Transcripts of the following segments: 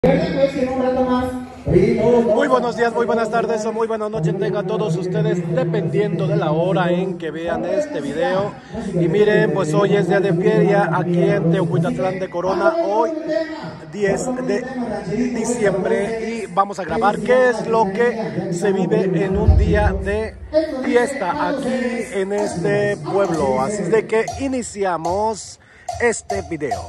Muy buenos días, muy buenas tardes o muy buenas noches tengan todos ustedes, dependiendo de la hora en que vean este video. Y miren, pues hoy es día de feria aquí en Teocuitatlán de Corona, hoy 10 de diciembre, y vamos a grabar qué es lo que se vive en un día de fiesta aquí en este pueblo. Así es de que iniciamos este video.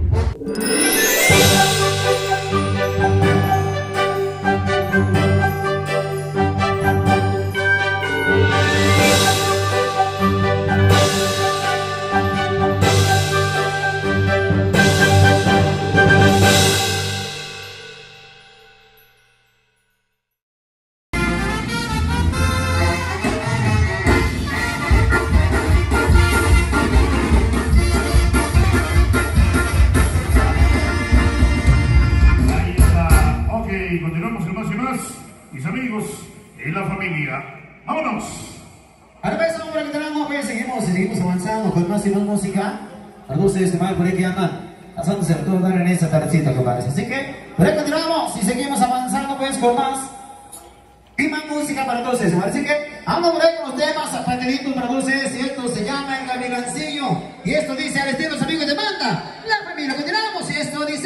Continuamos en más y más, mis amigos y la familia. ¡Vámonos! Ahora pues, hombre, que tenemos, pues, seguimos avanzando con más y más música. Para ustedes que van por aquí andan pasándose todo dar en esta tardecita, compadres. Así que, por ahí continuamos y seguimos avanzando, pues, con más y más música para todos ustedes. Así que, vamos por ahí con los temas aprendiditos para todos ustedes. Y esto se llama El Gavilancillo. Y esto dice al estilo de los amigos de banda, la familia. Continuamos y esto dice...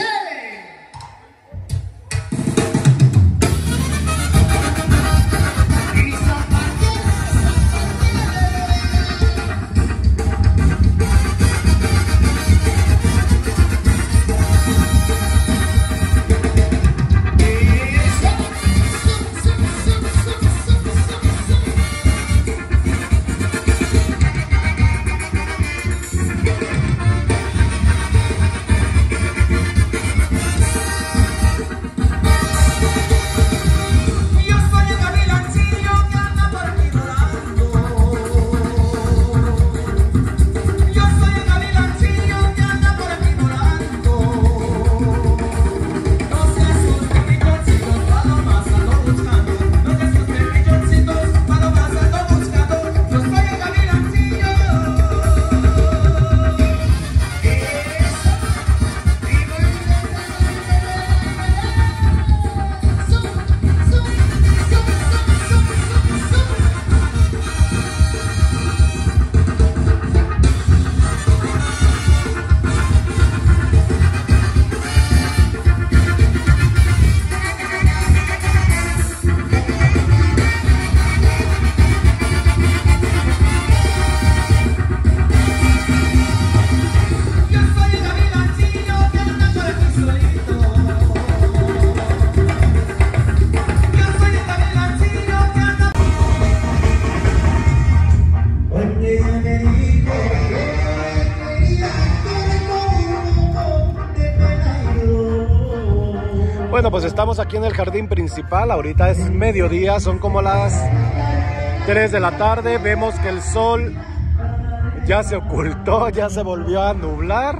Bueno, pues estamos aquí en el jardín principal, ahorita es mediodía, son como las 3 de la tarde, vemos que el sol ya se ocultó, ya se volvió a nublar,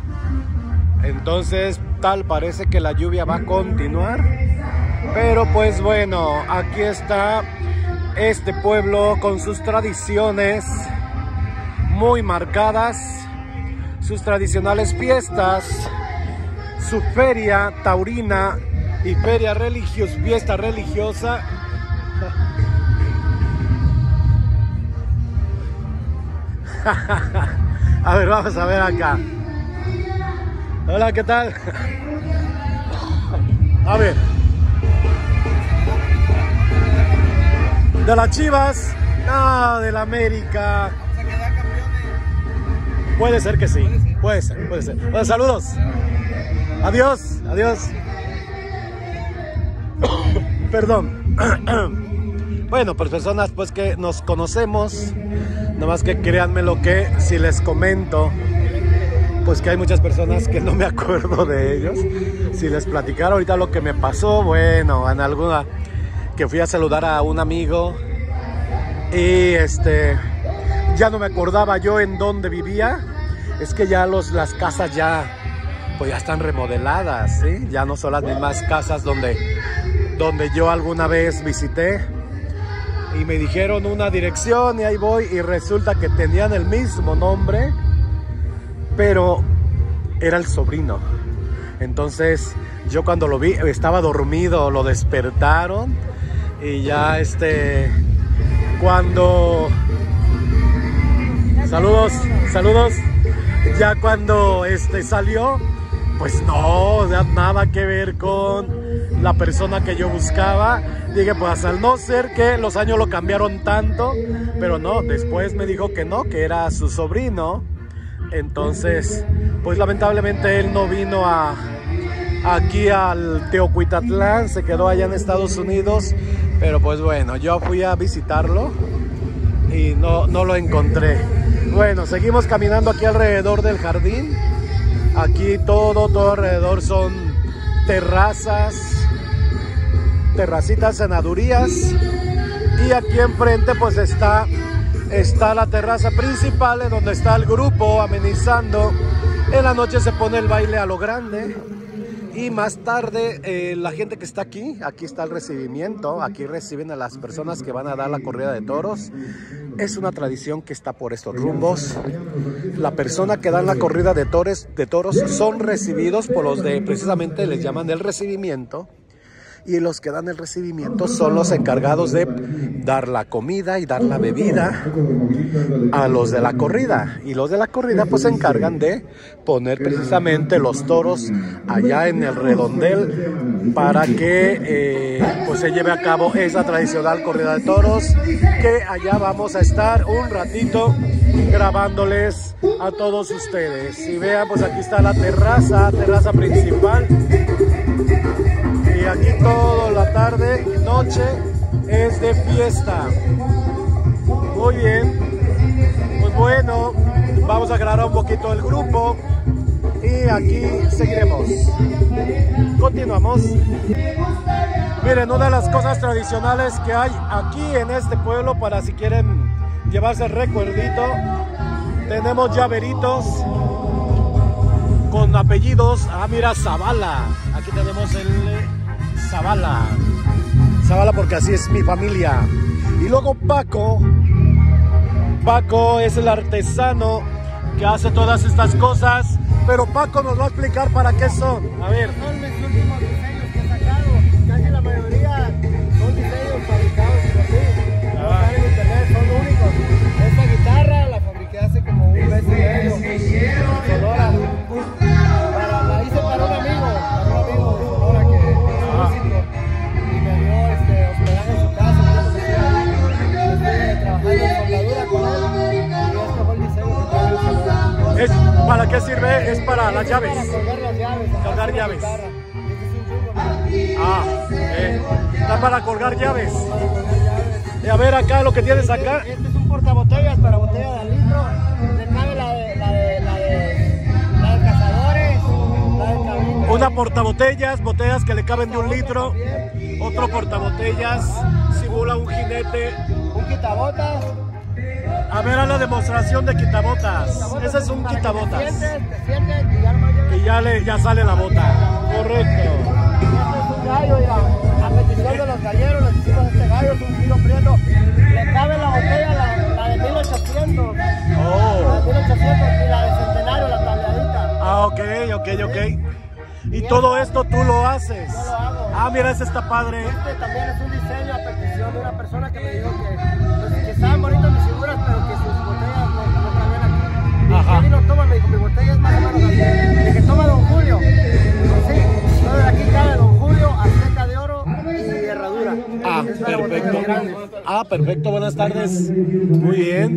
entonces tal parece que la lluvia va a continuar, pero pues bueno, aquí está este pueblo con sus tradiciones muy marcadas, sus tradicionales fiestas, su feria taurina y feria religiosa, fiesta religiosa. A ver, vamos a ver acá. Hola, ¿qué tal? A ver. De las Chivas, no, de la América. Vamos a quedar campeones. Puede ser que sí, puede ser. Bueno, saludos. Adiós, adiós. Perdón. Bueno, pues personas pues que nos conocemos, nomás que créanme lo que si les comento, pues que hay muchas personas que no me acuerdo de ellos. Si les platicara ahorita lo que me pasó, bueno, en alguna que fui a saludar a un amigo y ya no me acordaba yo en dónde vivía. Es que ya las casas ya pues ya están remodeladas, ¿sí? Ya no son las mismas casas donde yo alguna vez visité. Y me dijeron una dirección y ahí voy y resulta que tenían el mismo nombre, pero era el sobrino. Entonces yo cuando lo vi estaba dormido, lo despertaron y ya cuando... Saludos. Ya cuando salió, pues no, nada que ver con la persona que yo buscaba. Dije, pues al no ser que los años lo cambiaron tanto, pero no, después me dijo que no, que era su sobrino. Entonces, pues lamentablemente él no vino aquí al Teocuitatlán, se quedó allá en Estados Unidos. Pero pues bueno, yo fui a visitarlo y no lo encontré. Bueno, seguimos caminando aquí alrededor del jardín. Aquí todo alrededor son terracitas, senadurías. Y aquí enfrente pues está la terraza principal, en donde está el grupo amenizando. En la noche se pone el baile a lo grande. Y más tarde la gente que está aquí está el recibimiento. Aquí reciben a las personas que van a dar la corrida de toros. Es una tradición que está por estos rumbos. La persona que dan la corrida de toros son recibidos por los de, precisamente les llaman el recibimiento. Y los que dan el recibimiento son los encargados de dar la comida y dar la bebida a los de la corrida. Y los de la corrida pues se encargan de poner precisamente los toros allá en el redondel para que pues se lleve a cabo esa tradicional corrida de toros, que allá vamos a estar un ratito grabándoles a todos ustedes. Y vean, pues aquí está la terraza principal. Y aquí toda la tarde y noche es de fiesta. Muy bien. Pues bueno, vamos a grabar un poquito el grupo. Y aquí seguiremos. Continuamos. Miren, una de las cosas tradicionales que hay aquí en este pueblo, para si quieren llevarse el recuerdito, tenemos llaveritos con apellidos. Ah, mira, Zavala. Aquí tenemos el Zavala porque así es mi familia. Y luego Paco es el artesano que hace todas estas cosas, pero Paco nos va a explicar para qué son. A ver. Son mis últimos diseños que he sacado. Casi la mayoría son diseños fabricados por mí. No están en internet, son únicos. Esta guitarra la fabriqué hace como un mes y medio. Sonora. La hice para un amigo de Sonora que es músico. Y me dio hospedaje en su casa. Estoy trabajando en soldadura con él. Y este fue el diseño que trae el Sonora. ¿Para qué sirve? Es para las llaves. Para colgar las llaves. Colgar llaves. Está para colgar llaves. Y a ver acá lo que tienes acá. Este es un portabotellas para botella de litro. Le cabe la de cazadores, la de cabritas. Una portabotellas, botellas que le caben de 1 litro. Otro portabotellas simula un jinete. Un quitabotas. A ver a la demostración de quitabotas. Ese es un quitabotas. Te sientes y ya nomás llegas. Y ya sale la bota. Correcto. Este es un gallo, mira, a petición de los galleros les hicimos este gallo, es un kilo prieto. Le cabe la botella, la de 1800. La de 1800 y la de centenario, la tableadita. Ah, ok. Y todo esto tú lo haces. Yo lo hago. Ah, mira, ese está padre. Este también es un diseño a petición de una persona que me dijo que estaban bonitas mis figuras, pero que sus botellas no cabían aquí. Ajá. Y vino, toma, me dijo, mi botella es más o menos así. Le dije, toma Don Julio. Dijo, sí. Entonces aquí cabe Don Julio, Azteca de Oro y herradura. Ah, Es una botella perfecto. grande. Ah, perfecto, buenas tardes. Muy bien.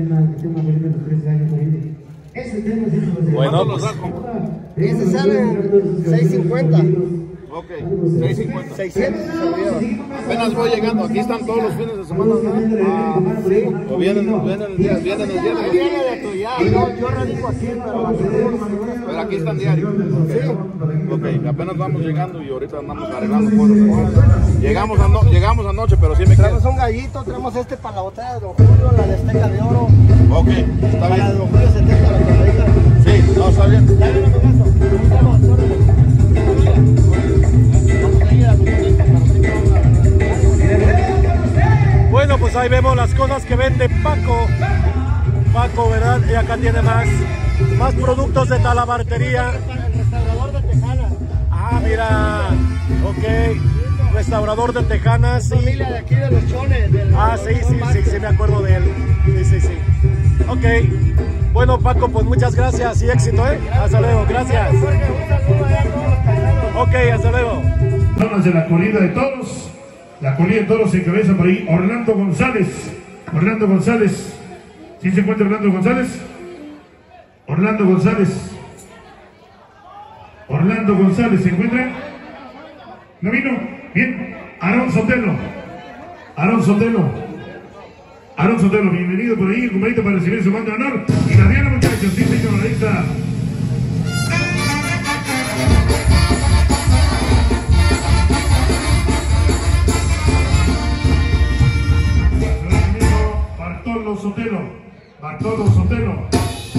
Bueno, pues, Ese sale en 650. Ok, 650. 600 se olvidó. Apenas voy llegando, aquí están todos los fines de semana, ¿no? Sí. O vienen el día Ahí viene de tu ya. Yo radico aquí, pero aquí están diarios. Ok, apenas vamos llegando y ahorita andamos arreglando cosas. Llegamos anoche, pero sí me Traemos quedo. un gallito, traemos este para la botella de Don Julio, la de Azteca de Oro. Ok, está Para la de bien. Don Julio 70, la tableadita. Sí, no, está bien. Ya viene con eso. Vamos, órale. bueno, pues ahí vemos las cosas que vende Paco, ¿verdad? Y acá tiene más productos de talabartería. El restaurador de Tejana. Ah, mira. Ok. Restaurador de Tejanas. Sí. Familia de aquí de los Chones. Sí, me acuerdo de él. Sí. Ok. Bueno, Paco, pues muchas gracias y éxito, ¿eh? Hasta luego, gracias. Ok, hasta luego. Zonas de la corrida de toros. La corrida de toros se encabeza por ahí Orlando González. Orlando González. ¿Sí se encuentra Orlando González? Orlando González. Orlando González, ¿se encuentra? ¿No vino? Bien. Aarón Sotelo. Aarón Sotelo. Aarón Sotelo, bienvenido por ahí, el compañito para recibir su mando de honor. Y la Diana, muchachos, sí, señor, ahí está. Bartolo Sotelo. Bartolo Sotelo.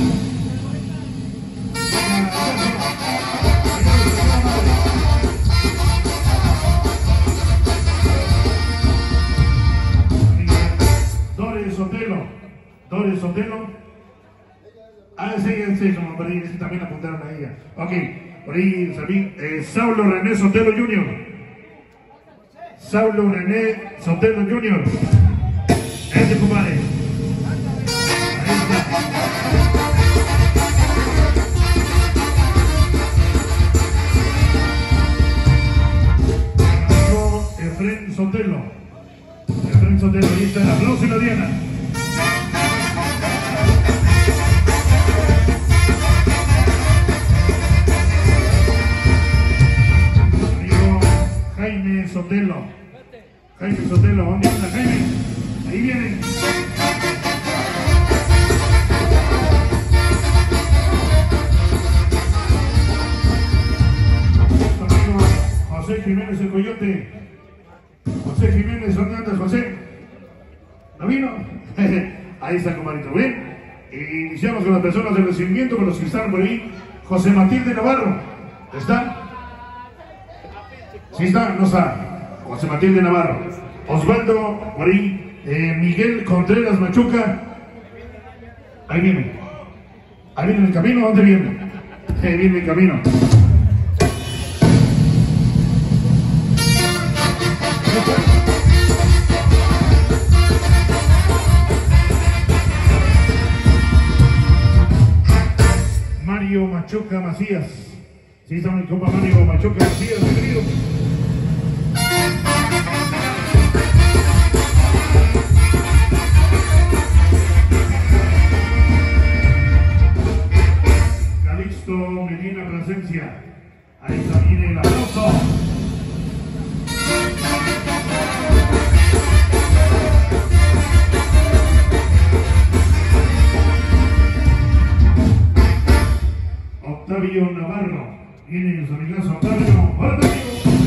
Doris Sotelo. Ah, sí, como por ahí también apuntaron a ella. Ok, por ahí Sabín. Saulo René Sotelo Jr. Saulo René Sotelo Jr. Ese compadre. Ahí está. Efren Sotelo. Efren Sotelo, ahí está el aplauso y la Diana. Jaime Sotelo. Jaime Sotelo, ¿dónde anda Jaime? Ahí viene. Amigo José Jiménez el Coyote. José Jiménez, ¿dónde andas, José? ¿No vino? Ahí está, compadrito. Bien. Iniciamos con las personas del recibimiento, con los que están por ahí. José Matilde Navarro. ¿Está? ¿Sí está? No está. José Matilde Navarro. Osvaldo, por ahí. Miguel Contreras Machuca. Ahí viene. Ahí viene el camino. ¿Dónde viene? Viene el camino. Mario Machuca Macías. Sí está mi compa Mario Machuca Macías. Bienvenido. Calixto Medina Plasencia. Ahí está, viene el aplauso. Octavio Navarro. Viene su amigazo Octavio. ¡Hola, Octavio!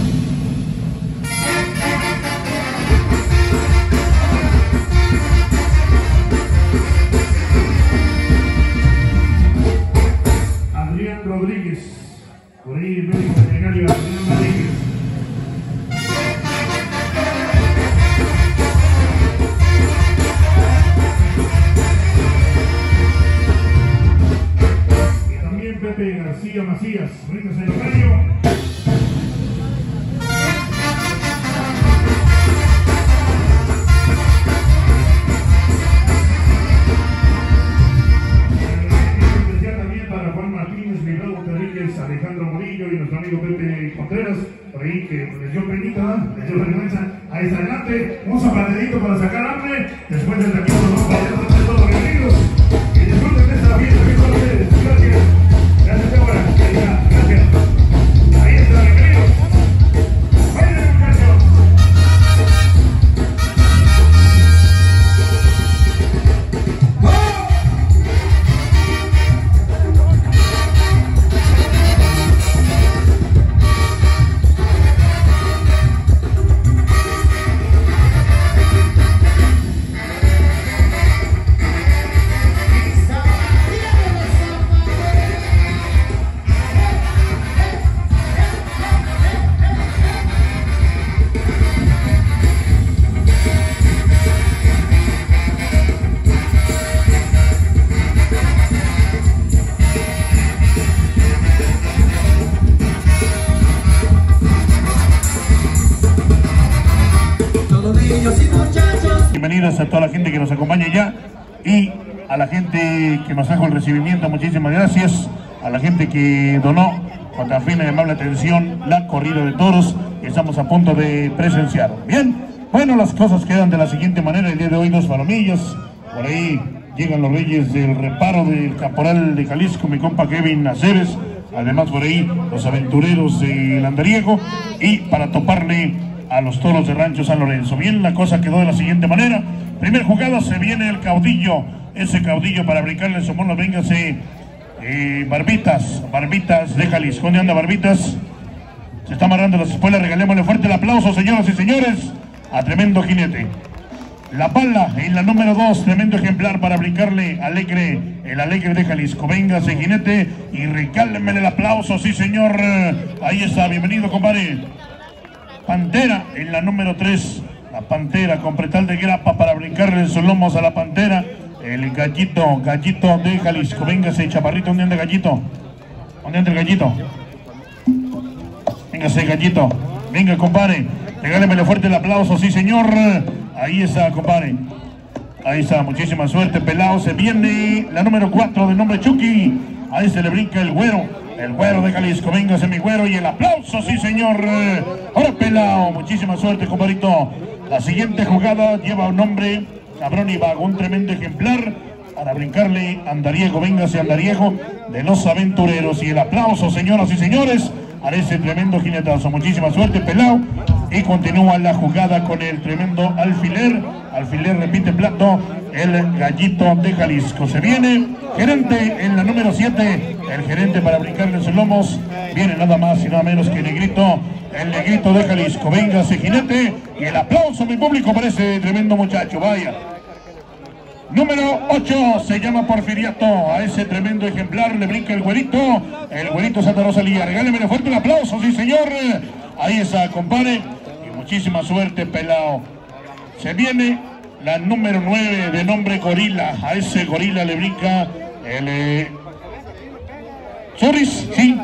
Adrián Rodríguez. Por ahí el médico veterinario Adrián Rodríguez. Y también Pepe García Macías. Ahorita se lo cambio. Alejandro Morillo y nuestro amigo Pepe Contreras, por ahí que les dio penita, les dio vergüenza. Ahí está adelante, un zapatedito para sacar hambre. Después del taquito nos vamos a ir todos bienvenidos. Y disfruten de esta fiesta que con ustedes. Gracias. Gracias, Débora. Ahí está, gracias. Ahí está, bienvenidos. ¡Bailen, muchachos! bienvenidas a toda la gente que nos acompaña ya y a la gente que nos trajo el recibimiento, muchísimas gracias. A la gente que donó con tan fina y amable atención la corrida de toros que estamos a punto de presenciar. Bien, bueno, las cosas quedan de la siguiente manera. El día de hoy 2 palomillas, por ahí llegan los reyes del reparo del Caporal de Jalisco, mi compa Kevin Aceves, además por ahí los aventureros del Andariego y para toparle a los toros de Rancho San Lorenzo. Bien, la cosa quedó de la siguiente manera. Primer jugada, se viene el caudillo, ese caudillo para brincarle su mono, véngase Barbitas de Jalisco. ¿Dónde anda Barbitas? Se está amarrando las espuelas, regalémosle fuerte el aplauso, señoras y señores, a tremendo jinete. La Pala en la número 2, tremendo ejemplar para brincarle el alegre de Jalisco. Véngase jinete y regálemele el aplauso, sí señor. Ahí está, bienvenido compadre. Pantera en la número 3, la Pantera con pretal de grapa para brincarle sus lomos a la Pantera. El gallito de Jalisco. Véngase, chaparrito, ¿dónde anda gallito? ¿Dónde anda el gallito? Véngase, gallito. Venga, compadre. Regálemele fuerte el aplauso, sí, señor. Ahí está, compadre. Ahí está, muchísima suerte, pelao. Se viene la número 4 de nombre Chucky. Ahí se le brinca el güero de Jalisco. Véngase, mi güero. Y el aplauso, sí, señor. Ahora, pelao. Muchísima suerte, compadrito. La siguiente jugada lleva un nombre cabrón y vago, un tremendo ejemplar para brincarle Andariego. Véngase Andariego de los aventureros y el aplauso, señoras y señores, a ese tremendo jinetazo. Muchísima suerte, pelao. Y continúa la jugada con el tremendo alfiler repite plato, el gallito de Jalisco. Se viene gerente en la número 7, el gerente para brincarle sus lomos, viene nada más y nada menos que el negrito de Jalisco. Véngase jinete y el aplauso, mi público, para ese tremendo muchacho, vaya. Número 8 se llama Porfiriato, a ese tremendo ejemplar le brinca el güerito Santa Rosalía. Regálemele fuerte el aplauso, sí señor. Ahí está, compadre, y muchísima suerte, pelao. Se viene la número 9 de nombre Gorila, a ese gorila le brinca el Sorris, sí,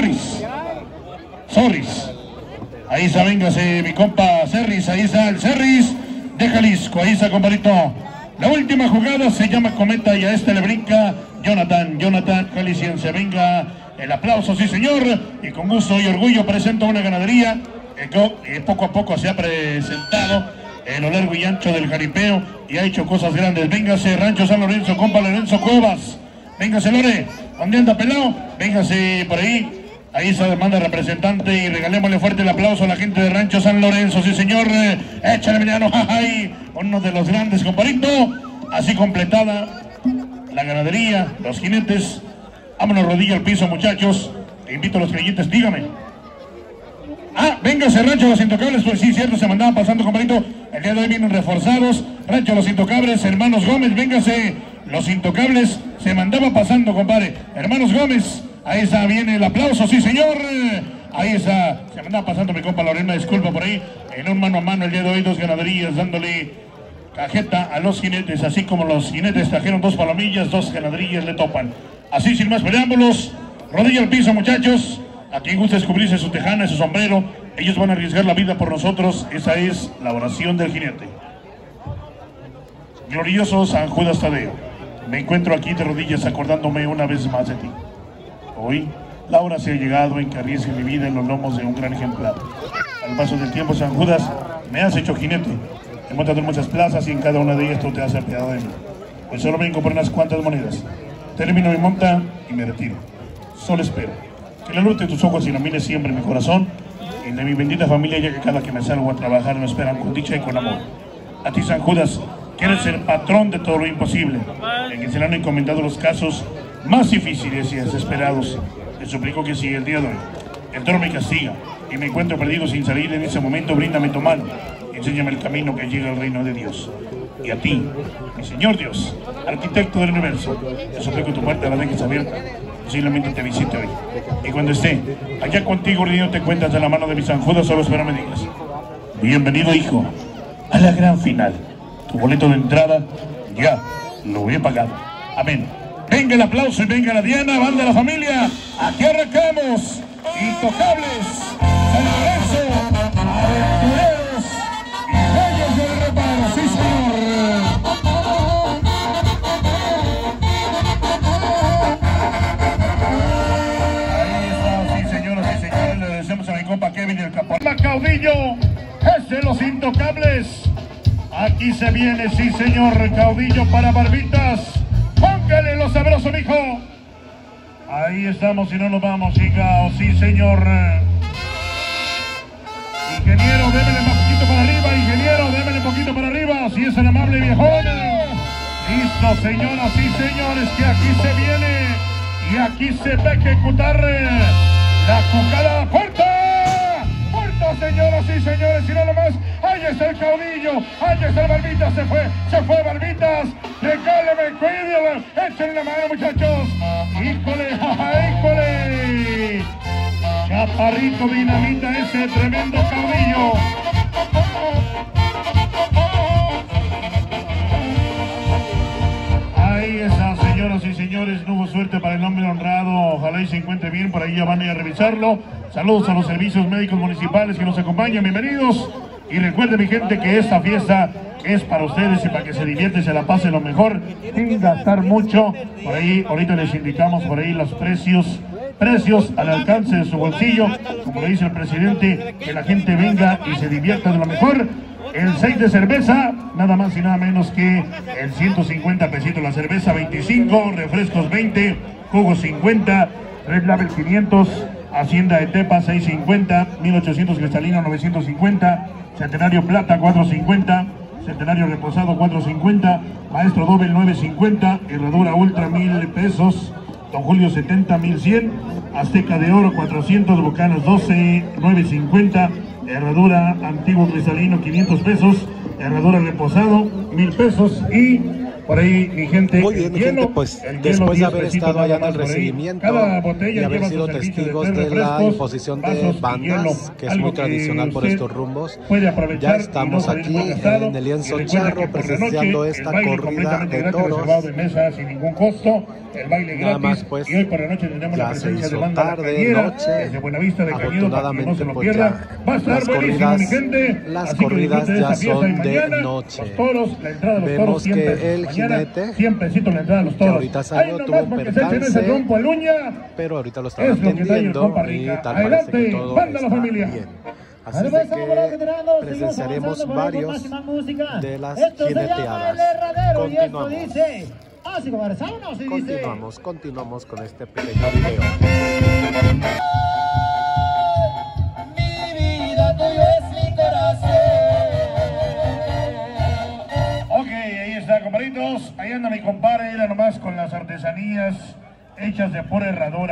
Sorris. Ahí está, véngase mi compa Cerris, ahí está el Cerris de Jalisco, ahí está, compadrito. La última jugada se llama Cometa y a este le brinca Jonathan Jalisciense. Venga el aplauso, sí señor, y con gusto y orgullo presento una ganadería que poco a poco se ha presentado en lo largo y ancho del jaripeo y ha hecho cosas grandes. Véngase Rancho San Lorenzo, compa Lorenzo Cuevas. Véngase Lore, ¿dónde anda pelao? Véngase por ahí. Ahí se demanda representante y regalémosle fuerte el aplauso a la gente de Rancho San Lorenzo, sí señor. Échale mediano, ay, uno de los grandes, compadrito. Así completada la ganadería, los jinetes. Vámonos rodilla al piso, muchachos. Te invito a los creyentes, dígame. Véngase Rancho Los Intocables, pues sí, cierto, se mandaban pasando, compadrito. El día de hoy vienen reforzados. Rancho Los Intocables, hermanos Gómez, véngase. Los Intocables se mandaba pasando, compadre. Hermanos Gómez. Ahí está, viene el aplauso, sí señor. Ahí está, se me andaba pasando mi compa Lorena, disculpa por ahí. En un mano a mano el día de hoy, 2 ganaderías dándole cajeta a los jinetes. Así como los jinetes trajeron 2 palomillas, 2 ganaderías le topan. Así sin más preámbulos, rodilla al piso, muchachos. A quien gusta descubrirse su tejana y su sombrero, ellos van a arriesgar la vida por nosotros. Esa es la oración del jinete. Glorioso San Judas Tadeo, me encuentro aquí de rodillas acordándome una vez más de ti. Hoy, la hora se ha llegado en que arriesgue mi vida en los lomos de un gran ejemplar. Al paso del tiempo, San Judas, me has hecho jinete. He montado en muchas plazas y en cada una de ellas tú te has apiadado de mí. Hoy solo vengo por unas cuantas monedas. Termino mi monta y me retiro. Solo espero que la luz de tus ojos ilumine siempre mi corazón y de mi bendita familia, ya que cada que me salgo a trabajar me esperan con dicha y con amor. A ti, San Judas, que eres el patrón de todo lo imposible, en que se le han encomendado los casos más difíciles y desesperados. Te suplico que si el día de hoy el toro me castiga y me encuentro perdido sin salir en ese momento, bríndame tu mano, enséñame el camino que llega al reino de Dios. Y a ti, mi Señor Dios, arquitecto del universo, te suplico tu puerta la dejes abierta, posiblemente te visite hoy. Y cuando esté allá contigo, te cuentas de la mano de mi San Judas, solo espero me digas: bienvenido, hijo, a la gran final. Tu boleto de entrada ya lo he pagado. Amén. Venga el aplauso y venga la diana, banda de la familia. Aquí arrancamos. Intocables, San Lorenzo, aventureros y reyes del reparo. Sí, señor. caudillo, es de los intocables. Aquí se viene, sí señor, caudillo para Barbitas. Póngale lo sabroso, mijo. Ahí estamos y no nos vamos, hija. Sí señor. Ingeniero, démele un poquito para arriba, ingeniero, démele un poquito para arriba, si es el amable viejón. Listo, señoras y señores, que aquí se viene y aquí se va a ejecutar la cucada puerta. Puerta, señoras y señores, y nada más. Ahí está el caudillo, ahí está el Barbitas, se fue Barbitas. Regáleme, cuídelo, échenle la mano, muchachos. Híjole, híjole. Chaparrito dinamita ese tremendo caudillo. Ahí está, señoras y señores, no hubo suerte para el hombre honrado. Ojalá y se encuentre bien, por ahí ya van a ir a revisarlo. Saludos a los servicios médicos municipales que nos acompañan, bienvenidos. Y recuerden, mi gente, que esta fiesta es para ustedes y para que se divierten y se la pasen lo mejor, sin gastar mucho. Por ahí, ahorita les indicamos por ahí los precios al alcance de su bolsillo, como le dice el presidente, que la gente venga y se divierta de lo mejor. El 6 de cerveza, nada más y nada menos que el 150 pesitos la cerveza, 25, refrescos 20, jugos 50, Red Label 500, Hacienda de Tepa 650, 1800 cristalino 950, Centenario Plata 450, Centenario Reposado 450, Maestro Doble 950, Herradura Ultra 1000 pesos, Don Julio 70 1100, Azteca de Oro 400, Bocanas 12 950, Herradura Antiguo Cristalino 500 pesos, Herradura Reposado 1000 pesos y por ahí, mi gente. Muy bien, mi gente, pues después de haber estado allá en el recibimiento y haber sido testigos de la imposición de bandas, que es muy tradicional por estos rumbos, ya estamos aquí en el lienzo charro presenciando esta corrida de toros. Sin ningún costo, el baile nada gratis, más, pues, y hoy por la noche tenemos la ya se presencia de hizo banda tarde, Cañera, noche. desde Buenavista de Cañedo, para que no se lo Pues pierda. ya Va a estar buenísimo, mi gente. las Así que corridas disfruten ya esta fiesta son y de mañana, noche. Los toros, la entrada de los Vemos toros, 100 que pesos. el Mañana, jinete, 100 pesitos la entrada de los que toros. ahorita salió, Ahí tuvo nomás un para que se echen ese percance, trompo al uña. pero ahorita lo están Es lo que trae el atendiendo compa y Rica. tal parece que Adelante, todo banda la está familia. bien. Así de que presenciaremos varios de las jineteadas. Continuamos con este pequeño video. Ok, ahí está, compadritos. Ahí anda mi compadre, era nomás con las artesanías hechas de pura herradura.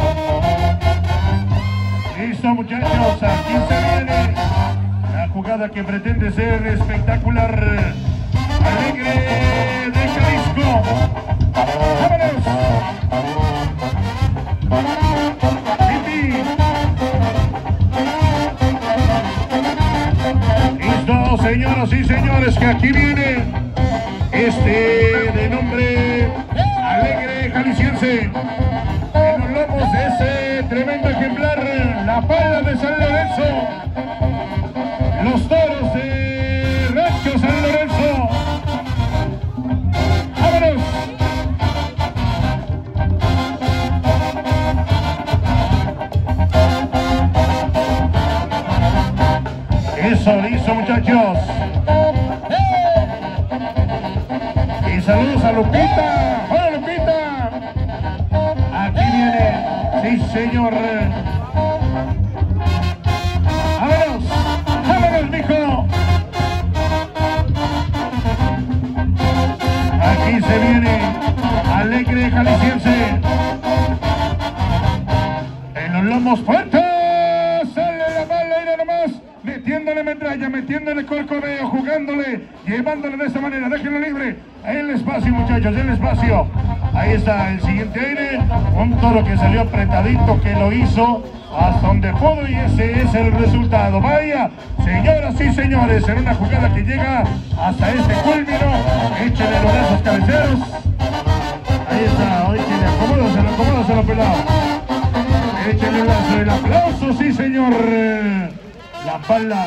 Listo, muchachos, aquí se viene la jugada que pretende ser espectacular. Alegre de Jalisco. ¡Vámonos! Listo, señoras y señores, que aquí viene de nombre Alegre Jalisciense. En los lomos de ese tremendo ejemplar, la pala de San Lorenzo. Los toros de Rancho San Lorenzo. ¡Vámonos! Eso, listo, muchachos. Y saludos a Lupita. ¡Hola, Lupita! Aquí viene. Sí, señor. ¡Vámonos! ¡Vámonos, mijo! Aquí se viene Alegre Jalisciense. En los lomos fuertes. Sale la bala y nada más. Metiéndole metralla, metiéndole corcoveo, jugándole, llevándole de esta manera. Déjenlo libre. Ahí el espacio, muchachos, el espacio. Ahí está el siguiente aire. Un toro que salió apretadito, que lo hizo hasta donde pudo y ese es el resultado. Vaya, señoras y señores, en una jugada que llega hasta este culmino. Échenle los brazos cabeceros. Ahí está, échenle, acomódaselo, pelado. Échenle el aplauso, sí señor. La pala.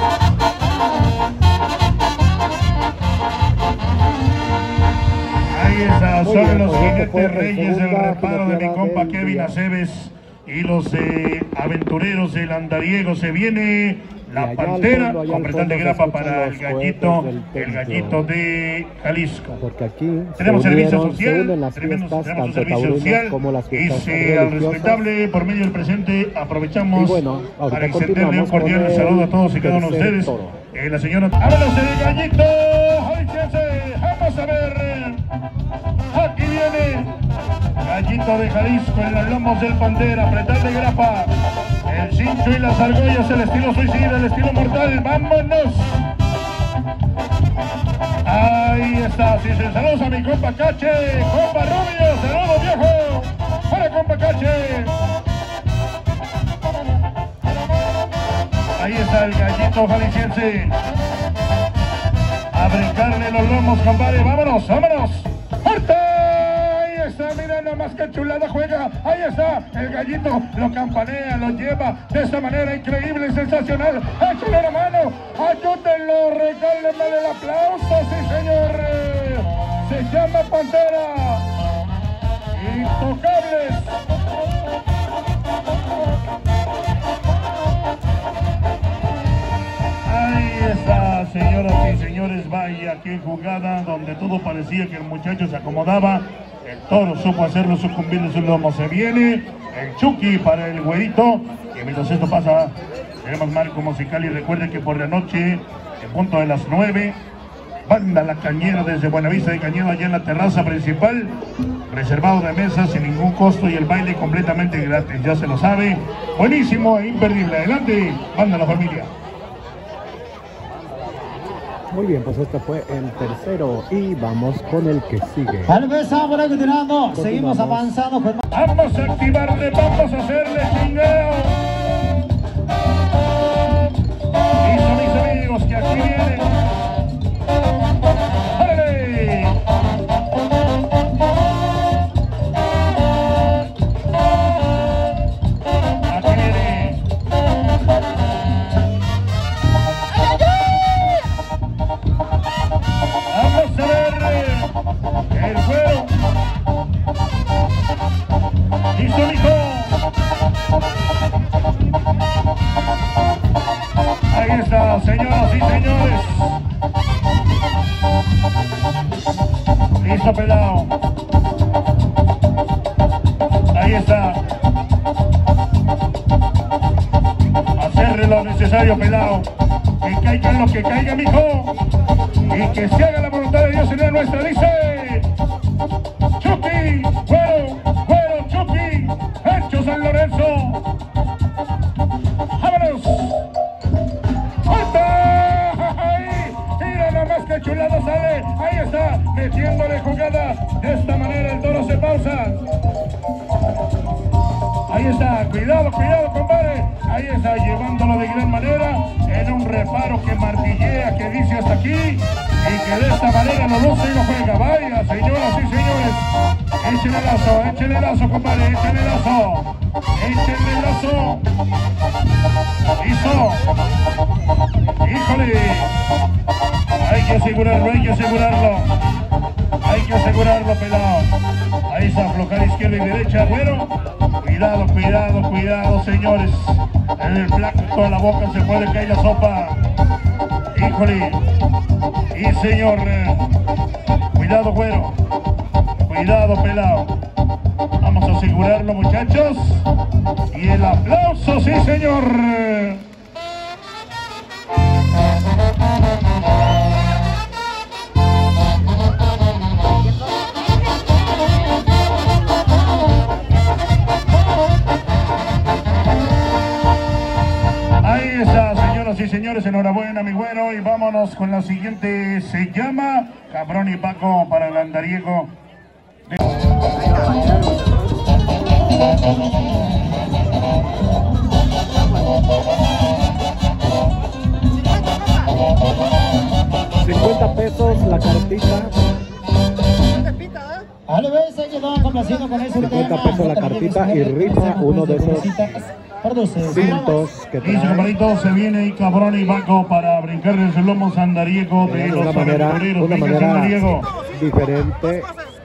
Ahí Ahí está, Muy son bien, los pues este jinetes fue reyes del segunda reparo de mi jineteada compa del Kevin día. Aceves y los aventureros del andariego. Se viene Y la allá al pantera fondo, allá con al pretal de fondo se grapa escuchan para los cohetes del templo. gallito de Jalisco. Porque aquí Tenemos se servicio unen social, las tenemos fiestas, un tanto servicio taurinas social como las y fiestas al religiosas. respetable por medio del presente aprovechamos Y bueno, ahorita para extenderle un continuamos cordial con el saludo a todos y cada uno de tercer ustedes. toro. La señora, vámonos el gallito jalisciense, vamos a ver, aquí viene gallito de Jalisco en los lomos del Pantera, pretal de grapa, el cincho y las argollas, el estilo suicida, el estilo mortal, vámonos. Ahí está, sí, saludos a mi compa Cache, compa Rubio, saludos viejo, para compa Cache. Ahí está el gallito jalisciense, a brincarle los lomos, compadre, vámonos, vámonos, ¡fuerte! Ahí está, mira nomás que chulada juega, ahí está, el gallito lo campanea, lo lleva de esta manera increíble y sensacional, échale la mano, ayúdenlo, regálenme el aplauso, sí señor, se llama Pantera, Intocables. Ahí está, señoras y señores, vaya qué jugada donde todo parecía que el muchacho se acomodaba. El toro supo hacerlo sucumbir en su lomo. Se viene el Chucky para el güerito. Y mientras esto pasa, tenemos marco musical. Y recuerden que por la noche, en punto de las 9, banda La Cañera desde Buenavista de Cañero, allá en la terraza principal. Reservado de mesas sin ningún costo y el baile completamente gratis. Ya se lo sabe. Buenísimo e imperdible. Adelante, banda La Familia. Muy bien, pues este fue el tercero y vamos con el que sigue. Tal vez ahora continuando, seguimos avanzando con más. Vamos a activarle, vamos a hacerle chingueo. Listo, mis amigos, que aquí viene. ¡Órale! Aquí viene. Vamos a ver el juego. ¡Listo, listo! Ahí está, señoras y señores. Listo, pelado. Ahí está. Hacerle lo necesario, pelado. Que caiga lo que caiga, mijo. Y que se haga la voluntad de Dios en la nuestra, dice Chucky, güero, Chucky, Hecho San Lorenzo. ¡Vámonos! ¡Corta! Mira nomás que chulada sale. Ahí está, metiéndole jugada. De esta manera el toro se pausa. Ahí está, cuidado, cuidado, compadre. Ahí está, llevándolo de gran manera en un reparo que martillea, que dice hasta aquí, y que de esta manera lo luce y lo juega. Vaya, señoras y señores, échenle lazo, compadre, échenle lazo. Échenle lazo. Listo. Híjole. Hay que asegurarlo, hay que asegurarlo. Hay que asegurarlo, pelado. Ahí está, aflojar izquierda y derecha. Bueno, cuidado, cuidado, cuidado, señores. En el plato de la boca se puede caer la sopa. Híjole. Y señor, cuidado, güero. Cuidado, pelado. Vamos a asegurarlo, muchachos. Y el aplauso, sí, señor. Ahí está, señoras y señores, enhorabuena, mi güero. Y vámonos con la siguiente. Se llama Cabrón y Paco para el andariego. 50 pesos la cartita. A la vez se quedó complacido con ese 50 pesos la cartita y rifa uno de esos cintos que Dice, trae. compadrito, se viene y Cabrón y Paco para brincarle en su lomo andariego de los aventureros. Una Venga, manera Diego. diferente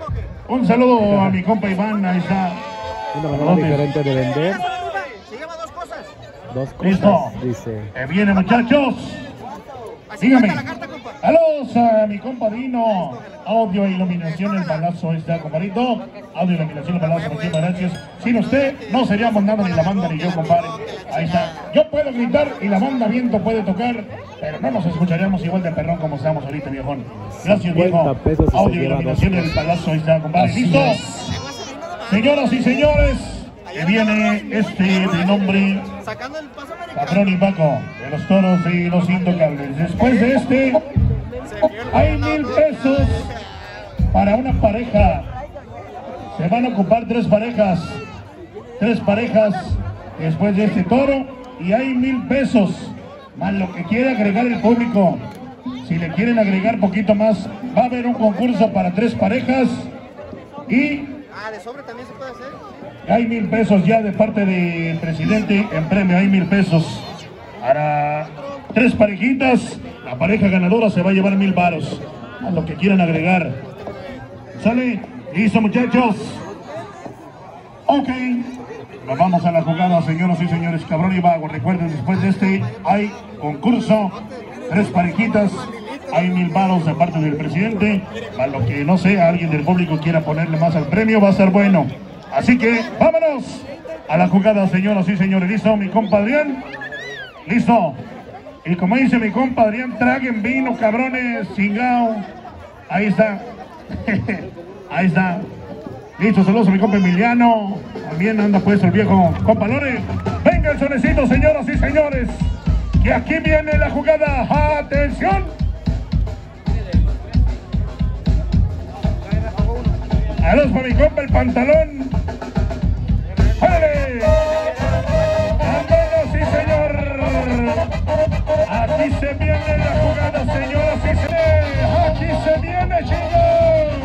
Un saludo a mi compa Iván, ahí está. Una manera diferente de vender. Se llama dos cosas. Dos cosas, Listo. dice. Viene, muchachos. Dígame. Saludos a mi compa Dino. Audio e iluminación, el balazo está, compadrito. Audio e iluminación, el balazo, muchísimas gracias. Sin usted no seríamos nada, ni la banda ni yo, compadre. Ahí está. Yo puedo gritar y la banda viento puede tocar, pero no nos escucharíamos igual de perrón como estamos ahorita, viejón. Gracias, viejo. Audio e iluminación, el balazo, ahí está, compadre. Listo. Señoras y señores, que viene de nombre Patrón y Paco, de los Toros y los Intocables. Después de hay 1000 pesos para una pareja. Se van a ocupar 3 parejas. 3 parejas después de este toro. Y hay 1000 pesos. Más lo que quiere agregar el público. Si le quieren agregar poquito más, va a haber un concurso para 3 parejas. Y de sobre también se puede hacer. hay 1000 pesos ya de parte del presidente en premio. Hay 1000 pesos para 3 parejitas. La pareja ganadora se va a llevar 1000 varos. A lo que quieran agregar. ¿Sale? ¿Listo, muchachos? Ok. Nos vamos a la jugada, señoras y señores. Cabrón y Vago. Recuerden, después de hay concurso. 3 parejitas. Hay 1000 varos de parte del presidente. A lo que no sé, alguien del público quiera ponerle más al premio, va a ser bueno. Así que vámonos a la jugada, señoras y señores. ¿Listo, mi compa Adrián? ¿Listo? Y como dice mi compa Adrián, traguen vino, cabrones, chingao. Ahí está. Ahí está. Listo, saludos a mi compa Emiliano. También anda puesto el viejo compa Lore. Venga el sonecito, señoras y señores. Que aquí viene la jugada. ¡Atención! Saludos para mi compa el pantalón. ¡Órale! ¡Vámonos, sí, señor! Aquí se viene la jugada, señoras y señores. Aquí se viene, chingón.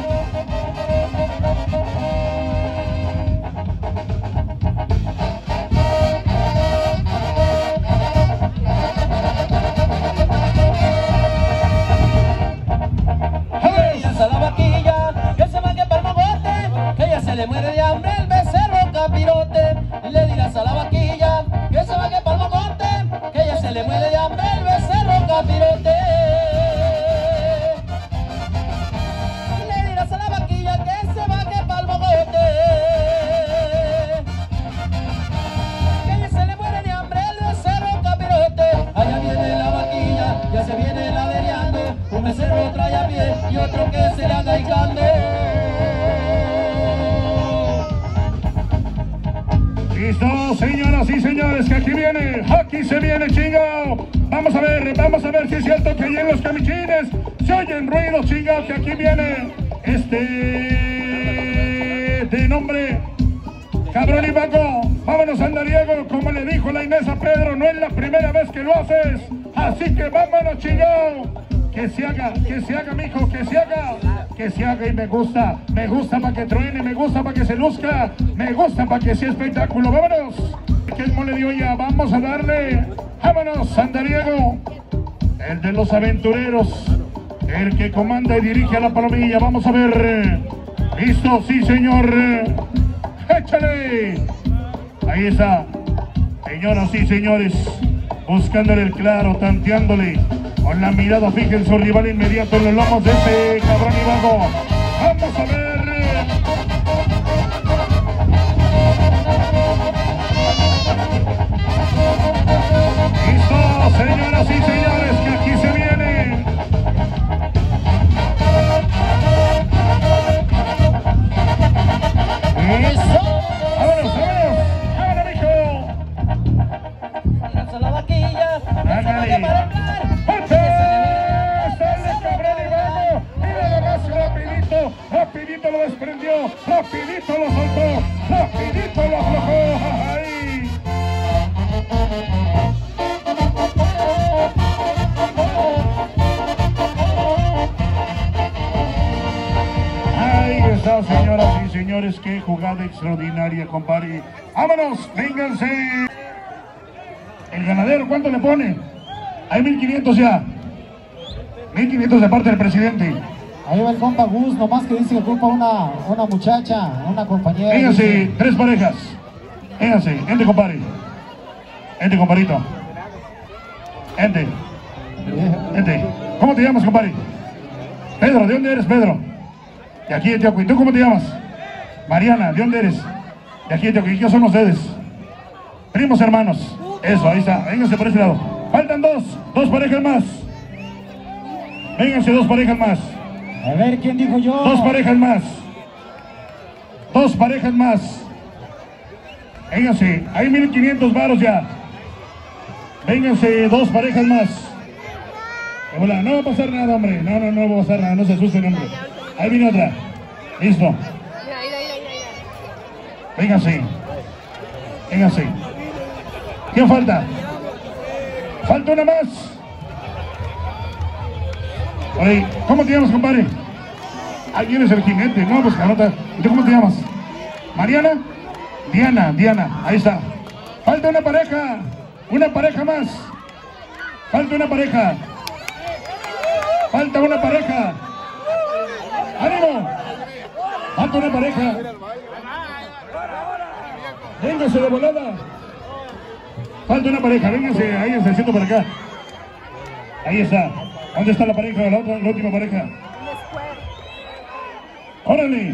A la vaquilla, que se vaya para el mogote, que ella se le muere de hambre el becerro capirote. Le dirás a la vaquilla, que se vaya para el mogote, que ella se le muere de hambre el becerro capirote. Le dirás a la vaquilla, que se vaya para el mogote, que ella se le muere de hambre el becerro capirote. Allá viene la vaquilla, ya se viene ladereando, un becerro trae a pie y otro que se le haga hicando. Listo, señoras y señores, que aquí se viene, chingao. Vamos a ver si es cierto que ahí en los camichines se oyen ruidos, chingao, que aquí viene de nombre Cabrón y Vago. Vámonos, Andariego, como le dijo la Inés a Pedro, no es la primera vez que lo haces, así que vámonos, chingao. Que se haga, mijo, que se haga y me gusta para que truene, me gusta para que se luzca, me gusta para que sea espectáculo. Vámonos, que el mole de olla, vamos a darle, vámonos, Andariego, el de los aventureros, el que comanda y dirige a la palomilla. Vamos a ver, listo, sí señor, échale, ahí está, señoras y señores, buscándole el claro, tanteándole. Con la mirada fija en su rival inmediato en los lomos de Cabrón y Vago. Vamos a ver. Listo, señoras y señores, que aquí se viene. ¡Eso! ¡Vámonos, mijo! A la vaquilla, que se vaya para el plan. Rapidito lo desprendió, rapidito lo soltó, rapidito lo aflojó. ¡Ay! Ahí está, señoras y señores, qué jugada extraordinaria, compadre. ¡Vámonos! ¡Vénganse! El ganadero, ¿cuánto le pone? Hay 1500 ya. 1500 de parte del presidente. Ahí va el compa Gus, nomás que dice que culpa una muchacha, una compañera. Vénganse, 3 parejas. Vénganse, gente compadre. Gente compadrito. Gente. ¿Cómo te llamas, compadre? Pedro, ¿de dónde eres, Pedro? De aquí de Teoco. ¿Y tú cómo te llamas? Mariana, ¿de dónde eres? De aquí de Teoco. ¿Y qué son ustedes? Primos hermanos. Eso, ahí está. Vénganse por ese lado. Faltan 2 parejas más. Vénganse, 2 parejas más. A ver, ¿quién dijo yo? 2 parejas más. 2 parejas más. Vénganse, hay 1500 varos ya. Vénganse, 2 parejas más. Hola, no va a pasar nada, hombre. No va a pasar nada, no se asusten, hombre. Ahí viene otra. Listo. Vénganse. Vénganse. ¿Quién falta? Falta una más. Oye, ¿cómo te llamas, compadre? Ahí vienes el jinete. No, pues carota. ¿Y tú cómo te llamas? ¿Mariana? Diana. Ahí está. Falta una pareja. Una pareja más. Falta una pareja. Falta una pareja. ¡Ánimo! Falta una pareja. Véngase de volada. Falta una pareja. Véngase, ahí se siento por acá. Ahí está. ¿Dónde está la pareja? La última pareja. ¡Órale!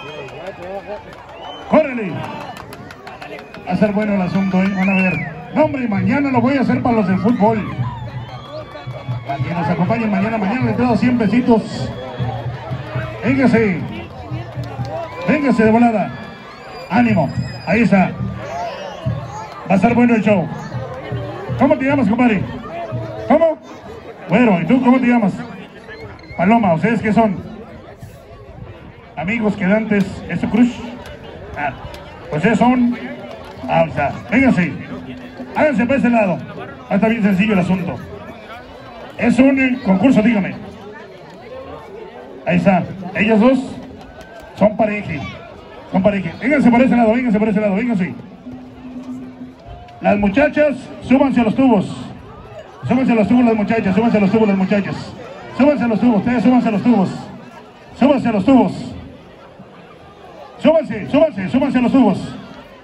¡Órale! Va a ser bueno el asunto, ¿eh? Van a ver. No, hombre, mañana lo voy a hacer para los del fútbol. Para que nos acompañen mañana les doy 100 pesitos. Véngase. Véngase de volada. Ánimo. Ahí está. Va a estar bueno el show. ¿Cómo te llamas, compadre? ¿Cómo? Bueno, ¿y tú cómo te llamas? Paloma, ¿ustedes qué son? Amigos quedantes, ¿es tu crush? Ah, pues ustedes son... Ah, o sea, vénganse. Háganse para ese lado. Está bien sencillo el asunto. Es un concurso, dígame. Ahí está. Ellos 2 son pareja. Son pareja. Vénganse por ese lado, vénganse. Las muchachas, súbanse a los tubos. Súbanse a los tubos las muchachas, súbanse a los tubos, ustedes súbanse a los tubos. Súbanse a los tubos. Súbanse a los tubos.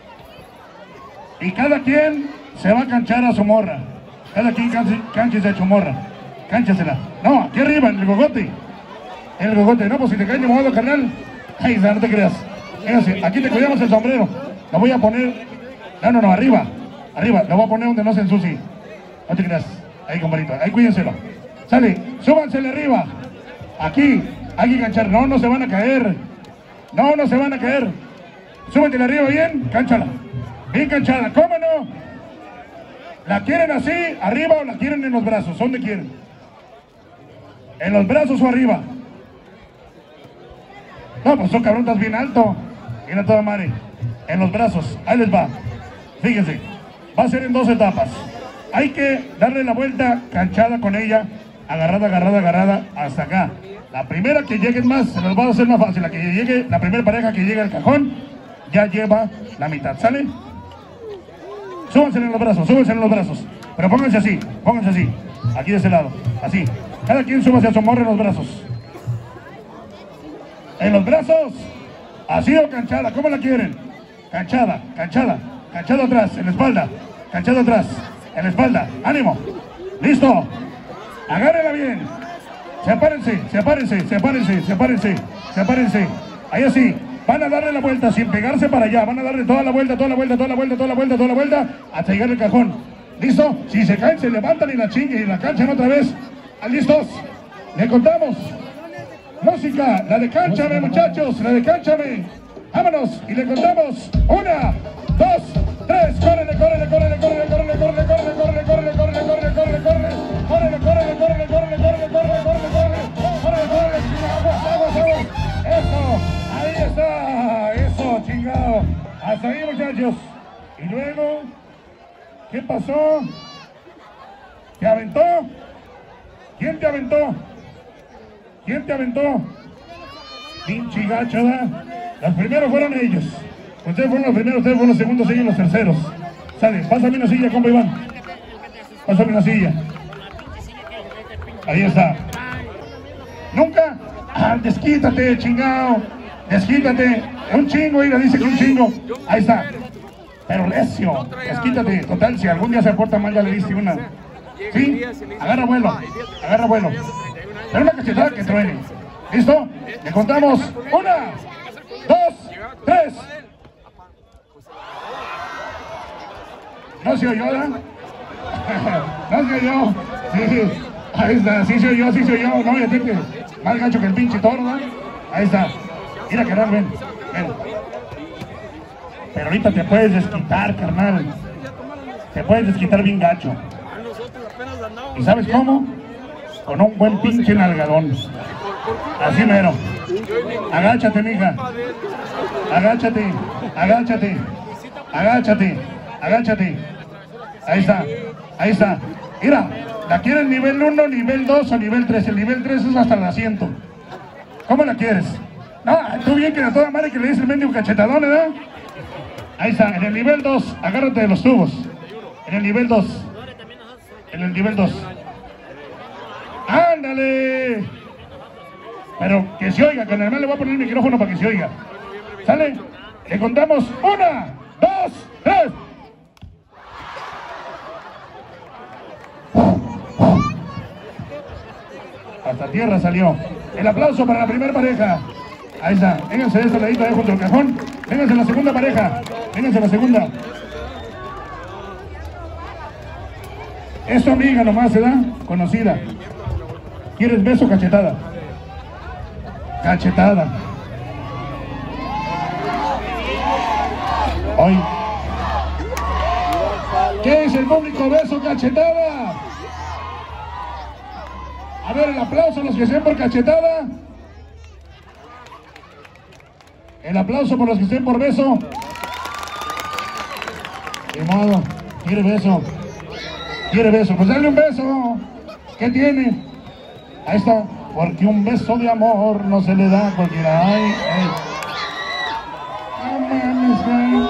Y cada quien se va a canchar a su morra. Cada quien cánchese a su morra. Cánchasela. No, aquí arriba, en el gogote. No, pues si te cae de modo, carnal. Ay, no te creas. Fíjense, aquí te cuidamos el sombrero. Lo voy a poner... No, arriba. Lo voy a poner donde no se ensucie. No te creas. Ahí, compadrito, ahí cuídenselo. Sale, súbansele arriba. Aquí, hay que canchar. No se van a caer. No se van a caer. Súbetela arriba bien, cánchala. Bien canchada, ¿cómo no? ¿La quieren así, arriba o la quieren en los brazos? ¿Dónde quieren? ¿En los brazos o arriba? No, pues son cabrón, estás bien alto. Mira toda madre. En los brazos, ahí les va. Fíjense, va a ser en 2 etapas. Hay que darle la vuelta canchada con ella, agarrada hasta acá. La primera que llegue más, se los va a hacer más fácil. La primera pareja que llegue al cajón, ya lleva la mitad, ¿sale? Súbanse en los brazos. Pero pónganse así, aquí de ese lado, así. Cada quien súbase a su morra en los brazos. En los brazos, así o canchada, ¿cómo la quieren? Canchada atrás, en la espalda, canchada atrás. En la espalda, ánimo, listo, agárrenla bien, sepárense, ahí así, van a darle la vuelta sin pegarse para allá, van a darle toda la vuelta, hasta llegar al cajón, listo, si se caen se levantan y la chinguen y la canchan otra vez, ¿listos? Le contamos, música, la de cánchame muchachos, vámonos, y le contamos, 1, 2, 3, córrele, eso, ahí está, eso, chingado, hasta ahí muchachos, y luego, ¿qué pasó? ¿Te aventó? ¿Quién te aventó? Pinche gacho, ¿verdad? Los primeros fueron ellos. Ustedes fueron los primeros, ustedes fueron los segundos, ellos los terceros. Sale, pásame una silla, compa Iván. Pásame una silla. Ahí está. ¿Nunca? Ah, desquítate, chingao. Desquítate. Un chingo, mira, dice que un chingo. Ahí está. Pero recio, desquítate. Total, si algún día se porta mal, ya le diste una. ¿Sí? Agarra vuelo. Agarra vuelo. Pero una cachetada que truene. ¿Listo? Le contamos. 1, 2, 3. No se oyó, ¿verdad? No se oyó. Sí, ahí está. Sí se oyó, sí se oyó. No, ya tiene más gancho que el pinche toro, ¿verdad? Ahí está. Mira, carnal, ven. Ven. Pero ahorita te puedes desquitar, carnal. Te puedes desquitar bien gacho. ¿Y sabes cómo? Con un buen pinche nalgadón. Así mero. Agáchate, mija. Agáchate. Agáchate. Agáchate. Agáchate. Ahí está. Ahí está. Mira, ¿la quieres nivel 1, nivel 2 o nivel 3? El nivel 3 es hasta el asiento. ¿Cómo la quieres? No, tú bien que de toda madre que le dices el mendigo cachetadón, ¿verdad? Ahí está, en el nivel 2, agárrate de los tubos. En el nivel 2. En el nivel 2. ¡Ándale! Pero que se oiga, con el mal le voy a poner el micrófono para que se oiga. ¿Sale? Le contamos 1, 2, 3. Hasta tierra salió. El aplauso para la primera pareja. Ahí está. Vénganse de este ladito ahí junto al cajón. Vénganse la segunda pareja. Vénganse la segunda. Es tu amiga nomás, ¿verdad? Conocida. ¿Quieres beso o cachetada? Cachetada. Hoy. ¿Qué es el público? ¿Beso o cachetada? A ver, el aplauso a los que estén por cachetada. El aplauso por los que estén por beso. De modo, quiere beso. Quiere beso, pues dale un beso. ¿Qué tiene? Ahí está. Porque un beso de amor no se le da a cualquiera. Ay, ay. No mames, güey.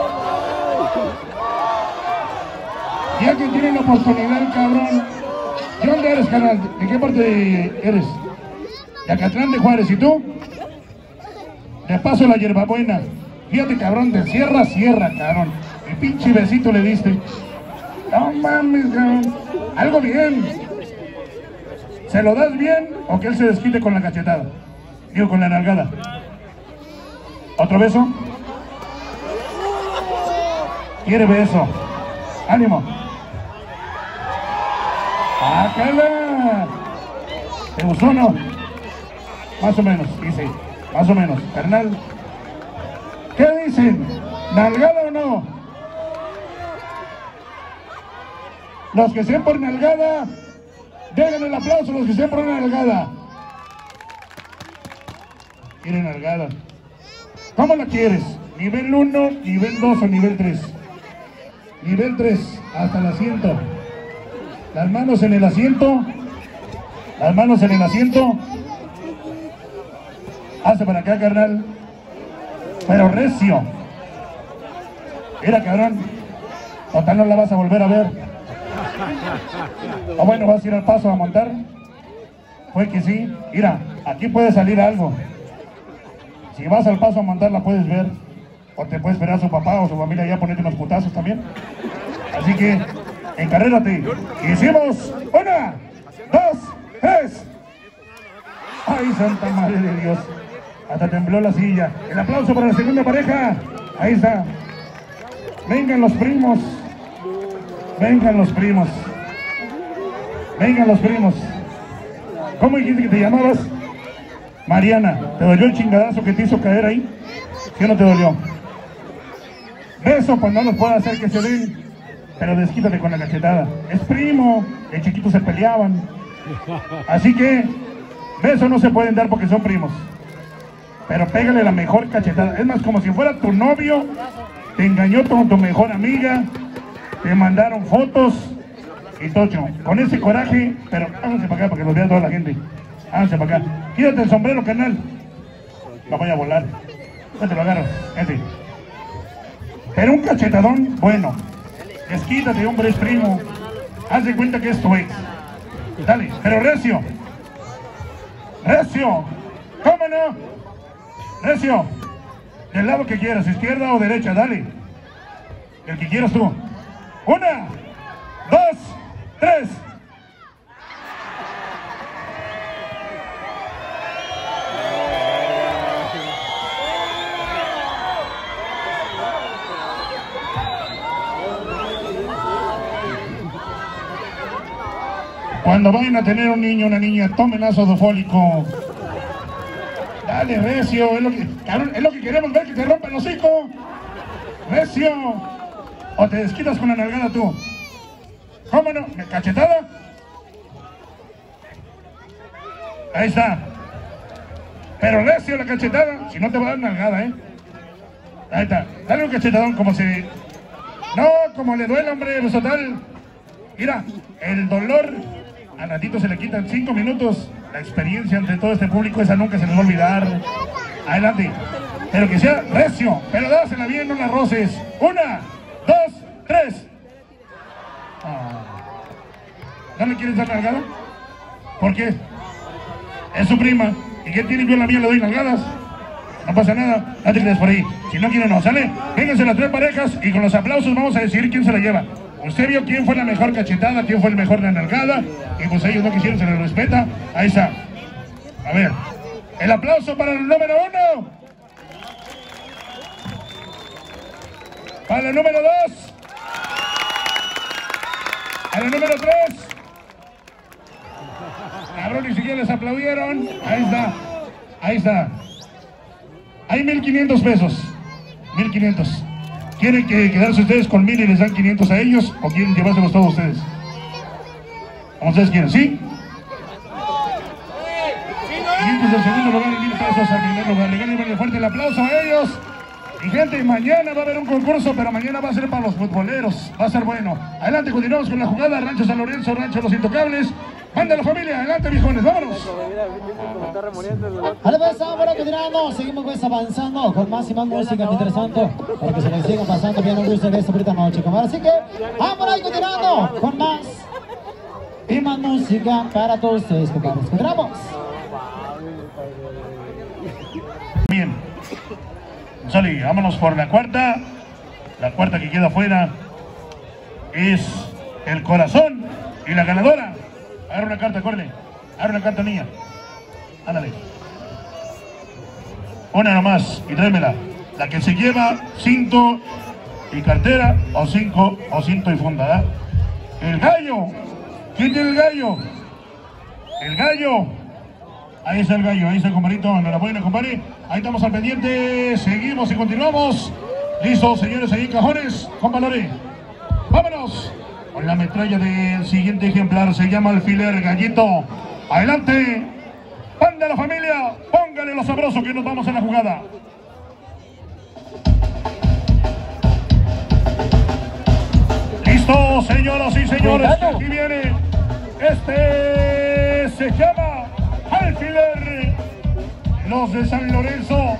Ya que tiene la oportunidad, cabrón. ¿De dónde eres, canal? ¿De qué parte eres? De Acatlán de Juárez. ¿Y tú? De Paso la Hierbabuena. Fíjate, cabrón, de sierra a sierra, cabrón. El pinche besito le diste. No mames, cabrón. Algo bien. ¿Se lo das bien o que él se desquite con la cachetada? Digo, con la nalgada. ¿Otro beso? Quiere beso. ¡Ánimo! ¡Ácala! ¿Te gustó o no? Más o menos, dice. Más o menos. Carnal. ¿Qué dicen? ¿Nalgada o no? Los que estén por nalgada, den el aplauso los que estén por nalgada. ¿Quieren nalgada? ¿Cómo la quieres? ¿Nivel 1, nivel 2 o nivel 3? Nivel 3, hasta el asiento. Las manos en el asiento. Las manos en el asiento. Hazte para acá, carnal. Pero recio. Mira, cabrón. Total no la vas a volver a ver. O bueno, vas a ir al Paso a montar. Fue que sí. Mira, aquí puede salir algo. Si vas al Paso a montar la puedes ver. O te puede esperar su papá o su familia ya a ponerte unos putazos también. Así que, encarrérate. Hicimos 1, 2, 3. Ay, santa madre de Dios. Hasta tembló la silla. El aplauso para la segunda pareja. Ahí está. Vengan los primos. Vengan los primos. Vengan los primos. ¿Cómo dijiste que te llamabas? Mariana. ¿Te dolió el chingadazo que te hizo caer ahí? ¿Qué no te dolió? Beso, pues no los puedo hacer que se den. Pero desquítate con la cachetada. Es primo. De chiquitos se peleaban. Así que beso no se pueden dar porque son primos. Pero pégale la mejor cachetada. Es más, como si fuera tu novio. Te engañó con tu mejor amiga. Te mandaron fotos. Y tocho. Con ese coraje. Pero háganse para acá para que los vea toda la gente. Háganse para acá. Quítate el sombrero, carnal. No vaya a volar. Ya te lo agarro. Este. Pero un cachetadón bueno. Desquítate, hombre, es primo. Haz de cuenta que es tu ex. Dale, pero recio. Recio. no? Recio. Del lado que quieras, izquierda o derecha, dale. El que quieras tú. 1, 2, 3. Cuando vayan a tener un niño o una niña, tomen ácido fólico. Dale, recio, cabrón, es lo que queremos ver, que te rompa el hocico. Recio. O te desquitas con la nalgada tú. ¿Cómo no? ¿Cachetada? Ahí está. Pero recio la cachetada, si no te va a dar nalgada, ¿eh? Ahí está. Dale un cachetadón como si... No, como le duele, hombre, pues total. Mira, el dolor... Al ratito se le quitan 5 minutos. La experiencia entre todo este público, esa nunca se les va a olvidar. Adelante. Pero que sea recio. Pero dásela bien, no la roces. 1, 2, 3. ¿No le quieres dar nalgada? ¿Por qué? Es su prima. ¿Y qué tiene? Yo a la mía le doy nalgadas. No pasa nada. No te quedes por ahí. Si no quieren, no. ¿Sale? Vénganse las 3 parejas y con los aplausos vamos a decidir quién se la lleva. Usted vio quién fue la mejor cachetada, quién fue el mejor de nalgada, y pues ellos no quisieron, se les respeta. Ahí está. A ver, el aplauso para el número 1. Para el número 2. Para el número 3. Cabrón, ni siquiera les aplaudieron. Ahí está. Ahí está. Hay 1,500 pesos. 1,500. ¿Quieren quedarse ustedes con 1,000 y les dan 500 a ellos? ¿O quieren llevárselos todos ustedes? ¿Cómo ustedes quieren? ¿Sí? 500 al segundo lugar y 1,000 pesos al primer lugar. Regálenme fuerte el aplauso a ellos. Y gente, mañana va a haber un concurso, pero mañana va a ser para los futboleros. Va a ser bueno. Adelante, continuamos con la jugada. Rancho San Lorenzo, Rancho Los Intocables. Manda la familia, adelante, viejones, vámonos. Vale, pues ahora continuando, seguimos pues avanzando con más y más música mientras tanto, para que se les siga pasando bien un gusto en esta bonita noche, comadre. Así que vamos ahí continuando con más y más música para todos ustedes, compadres. Continuamos. Bien, Sali, vámonos por la cuarta. La cuarta que queda afuera es el corazón y la ganadora. Agarra una carta, córrele. Agarra una carta niña. Ándale. Una nomás y tráemela. La que se lleva cinto y cartera, o cinto y funda, ¿verdad? El gallo. ¿Quién tiene el gallo? El gallo. Ahí está el gallo, ahí está el compadrito. Enhorabuena, compadre. Ahí estamos al pendiente. Seguimos y continuamos. Listos, señores, ahí en cajones. Con valores. ¡Vámonos! Con la metralla del siguiente ejemplar, se llama Alfiler Gallito. Adelante, banda de la familia, póngale lo sabroso que nos vamos a la jugada. Listo, señoras y señores, aquí viene. Este se llama Alfiler, los de San Lorenzo.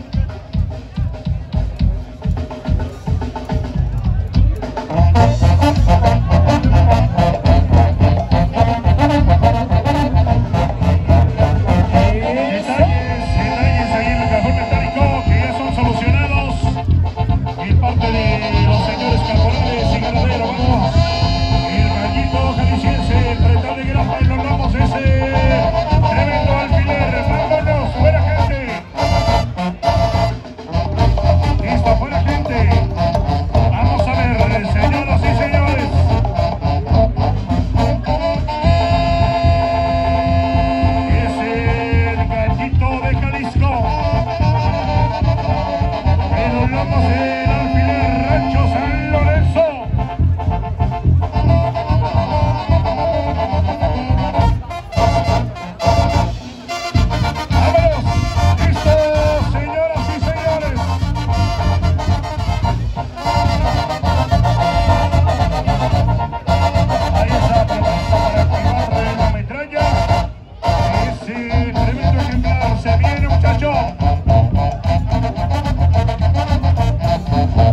Detalles ahí en el cajón metálico que ya son solucionados y parte de los señores caporales y ganaderos. Vamos, el gallito jalisciense, pretón de grapa y nos vamos ese tremendo Alfiler. Vámonos, fuera gente. Listo, fuera gente. Vamos a ver, señoras y señores. Se viene, muchacho.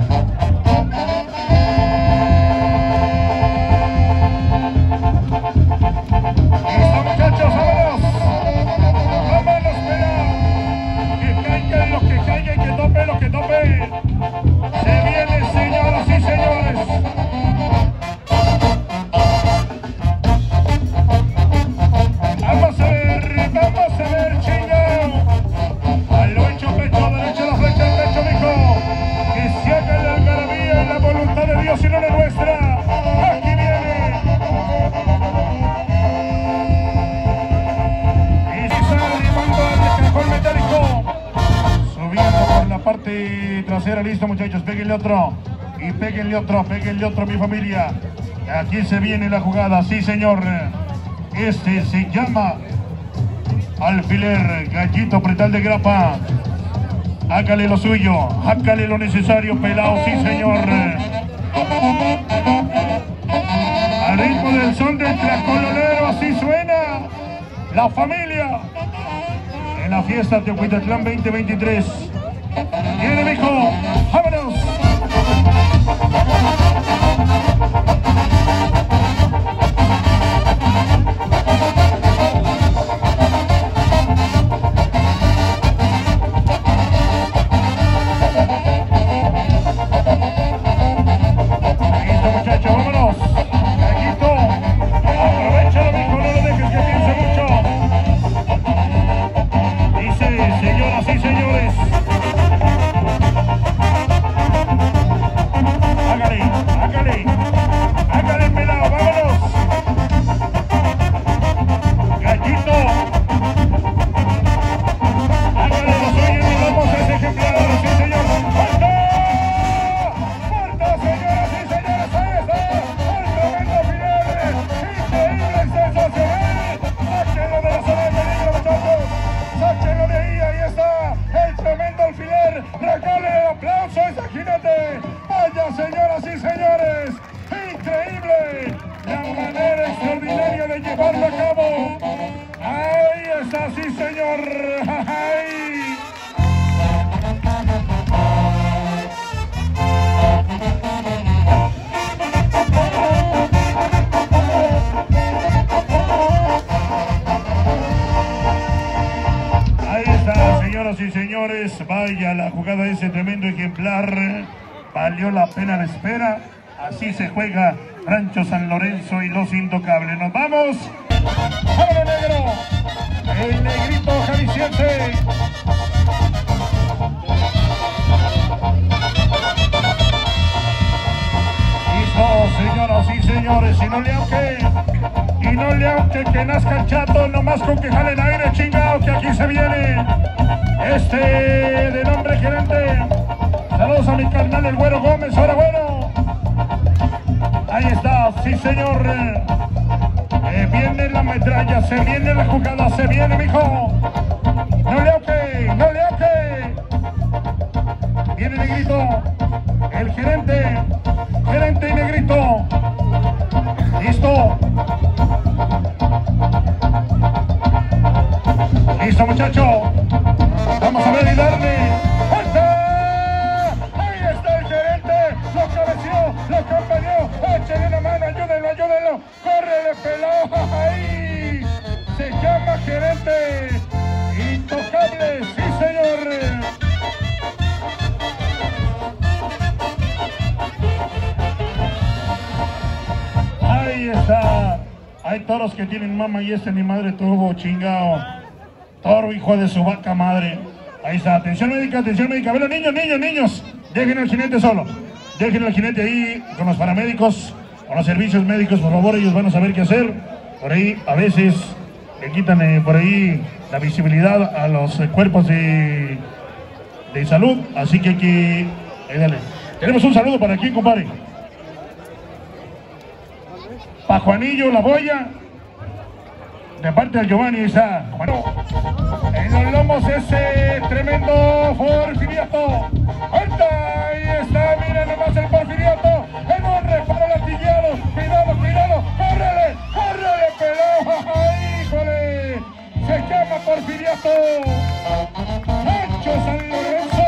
Vámonos, si no la nuestra. Aquí viene. Y se está animando al cajón metálico. Subiendo por la parte trasera. Listo, muchachos. Péguenle otro. Y péguenle otro, mi familia. Aquí se viene la jugada. Sí, señor. Este se llama alfiler, gallito pretal de grapa. Hágale lo suyo, hágale lo necesario, pelao, sí señor. Al ritmo del son del tlacololero, así suena la familia en la fiesta Teocuitatlán 2023. Viene, mijo, vámonos. Vaya la jugada de ese tremendo ejemplar, valió la pena la espera. Así se juega Rancho San Lorenzo y los Intocables. ¡Nos vamos! ¡Vámonos, negro! El negrito jalisciense. Listo, señoras y señores, y no le aunque que nazca el chato, nomás con que jalen aire, chingado, que aquí se viene. De nombre gerente. Saludos a mi carnal el Güero Gómez, ahora bueno. Ahí está, sí señor. Viene la metralla, se viene la jugada, se viene, mijo. No le auque. Viene negrito, el gerente y negrito. Listo. Listo, muchacho. Vamos a ver y darle. ¡Fuerza! Ahí está el gerente. Lo cabeció, lo campaneó. Échale una mano, ayúdenlo. Córrele, pelado. Ahí. Se llama gerente. Intocable, sí, señor. Ahí está. Hay toros que tienen mamá y este ni madre tuvo, chingado. Toro, hijo de su vaca madre. Ahí está, atención médica. A ver, los niños. Dejen al jinete solo. Dejen al jinete ahí con los paramédicos, con los servicios médicos, por favor, ellos van a saber qué hacer. Por ahí, a veces, le quitan por ahí la visibilidad a los cuerpos de salud. Así que aquí, ahí dale. Tenemos un saludo para aquí, compadre. Pa' Juanillo, la boya. De parte de Giovanni está. Bueno, en los lomos ese tremendo Porfiriato. ¡Alta! Ahí está, miren nomás el Porfiriato. En un reparo latillado. Cuidado. ¡Córrele, pelado! ¡Ay, híjole! Se llama Porfiriato. Rancho San Lorenzo.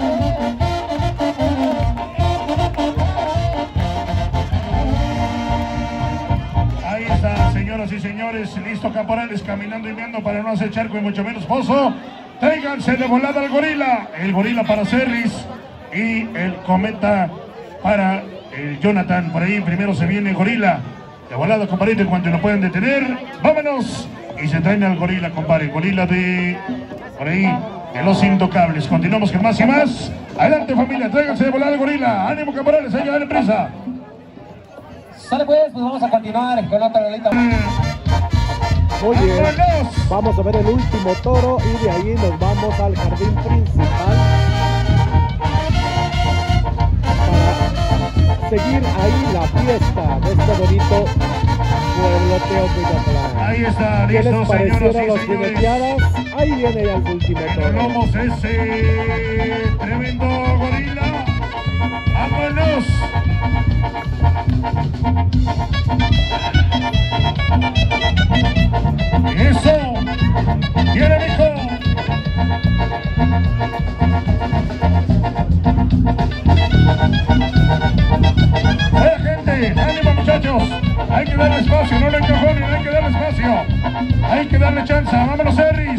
Ahí está, señoras y señores, listo Caporales caminando y viendo para no hacer charco y mucho menos pozo. Tráiganse de volada al gorila, el gorila para Cerris y el cometa para el Jonathan. Por ahí primero se viene gorila, de volada, compadre, en cuanto lo pueden detener, vámonos. Y se traen al gorila, compadre, gorila de, por ahí, de los Intocables. Continuamos con más y más. Adelante, familia, tráiganse de volada al gorila. Ánimo, Caporales, ahí va la empresa. Sale pues vamos a continuar con otra rolita. Muy bien, vamos a ver el último toro y de ahí nos vamos al jardín principal para seguir ahí la fiesta de este bonito pueblo Teocuicatlán. Ahí está, ¿Qué les listo, parecieron señoras y los señores? jineteadas? Ahí viene ya el último toro. Lomos ese tremendo gorila. ¡Vámonos! ¡Eso! ¡Viene, mijo! ¡Oye, gente! ¡Ánimo, muchachos! Hay que darle espacio, no lo encajonen, hay que darle espacio. Hay que darle chance. ¡Vámonos, Serris!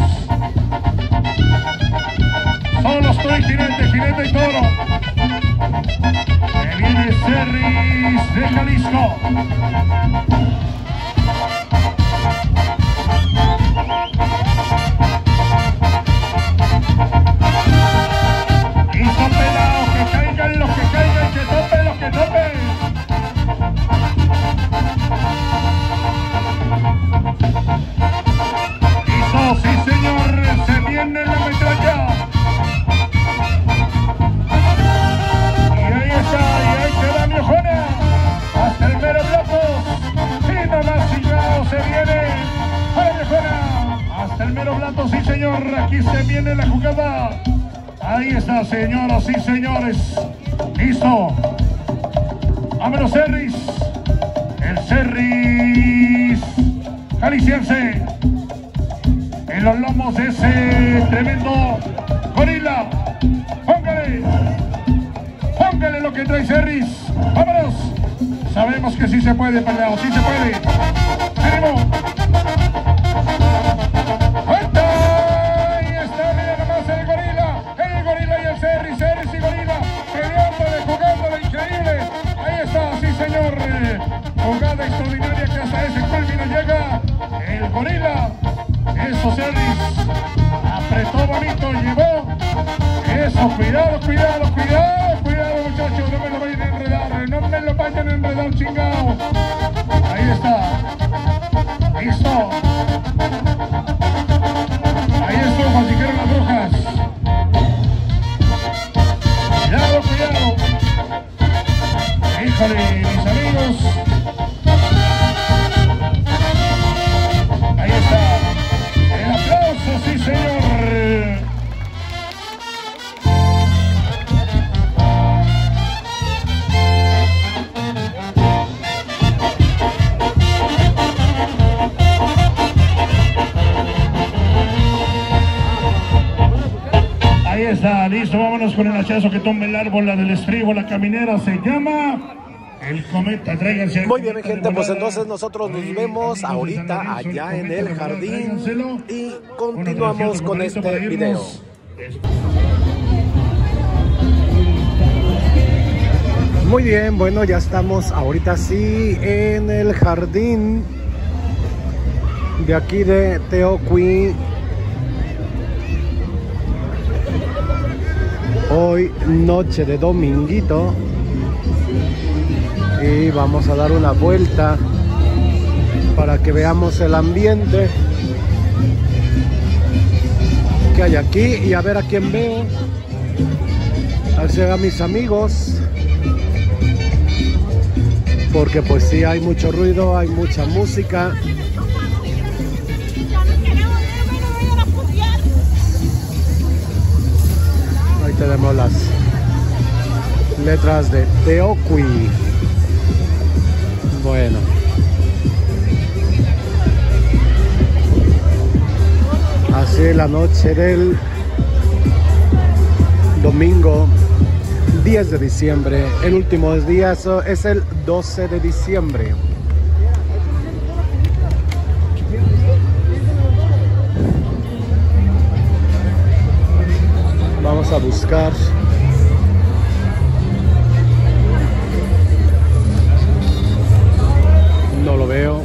Solo estoy jinete y toro. Que viene Serris de Jalisco. Listo, pelado, que caigan los que caigan, que topen los que topen. Listo, sí señor, se viene la metralla. Y ahí queda mi ojona. Hasta el mero plato. Y nomás chingado se viene. ¡Ay, viejona! Hasta el mero plato, sí señor, aquí se viene la jugada. Ahí está, señoras y señores. Listo. Vámonos, Serris. El Serris jalisciense. En los lomos de ese tremendo gorila. Póngale. Póngale lo que trae Serris. Vámonos. Sabemos que sí se puede, peleado. Sí se puede. ¡Ánimo! Ahí está, mira nomás el gorila. El gorila y el Serris. Serris y gorila. Peleándole, jugándole increíble. Ahí está, sí señor. Jugada extraordinaria que hasta ese término llega. El gorila. Eso, Serris. Apretó bonito, llevó. Eso, cuidado, cuidado, cuidado, cuidado, muchachos. No me lo vayan a enredar. No me lo vayan a enredar, chingado. Ahí está. Listo. Ahí estuvo, si quieren las brujas. Cuidado, cuidado. Híjole, mis amigos. Ahí está. El aplauso, sí señor. Ahí está, listo, vámonos con el hachazo que toma el árbol, la del estribo, la caminera, se llama el cometa. Tráiganse. Muy bien, gente, pues entonces nosotros nos vemos ahorita allá en el jardín y continuamos con este video. Muy bien, bueno, ya estamos ahorita sí en el jardín de aquí de Teocui. Hoy noche de dominguito y vamos a dar una vuelta para que veamos el ambiente que hay aquí y a ver a quién veo. A ver si a mis amigos, porque pues sí hay mucho ruido, hay mucha música. Ahí tenemos las letras de Teocui. Bueno, así la noche del domingo 10 de diciembre. El último día es el 12 de diciembre. Vamos a buscar no lo veo.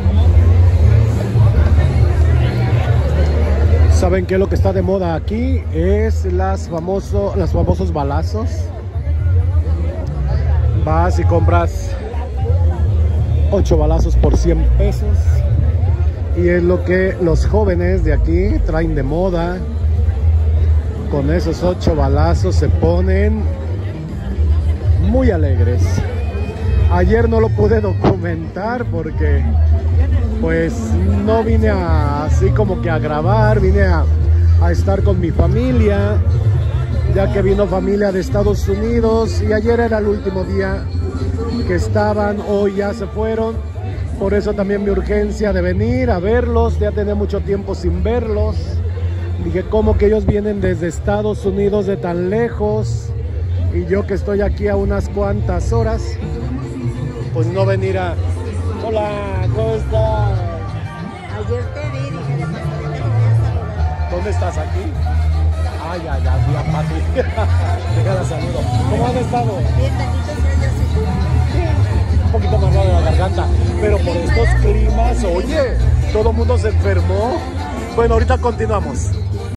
¿Saben qué es lo que está de moda aquí? Es los famosos balazos. Vas y compras 8 balazos por 100 pesos. Y es lo que los jóvenes de aquí traen de moda. Con esos 8 balazos se ponen muy alegres. Ayer no lo pude documentar porque pues no vine así como que a grabar, vine a estar con mi familia, ya que vino familia de Estados Unidos y ayer era el último día que estaban, hoy ya se fueron. Por eso también mi urgencia de venir a verlos, ya tenía mucho tiempo sin verlos. Dije, ¿cómo que ellos vienen desde Estados Unidos de tan lejos? Y yo que estoy aquí a unas cuantas horas, pues no venir a... Hola, ¿cómo estás? Ayer te vi, dije, de pasar que te voy a saludar. ¿Dónde estás? ¿Aquí? Ah, ya, vi a Pati. Déjala saludo. ¿Cómo han estado? Bien, bendito sea Dios y tú. Un poquito más raro de la garganta, pero por estos climas, oye, todo el mundo se enfermó. Bueno, ahorita continuamos.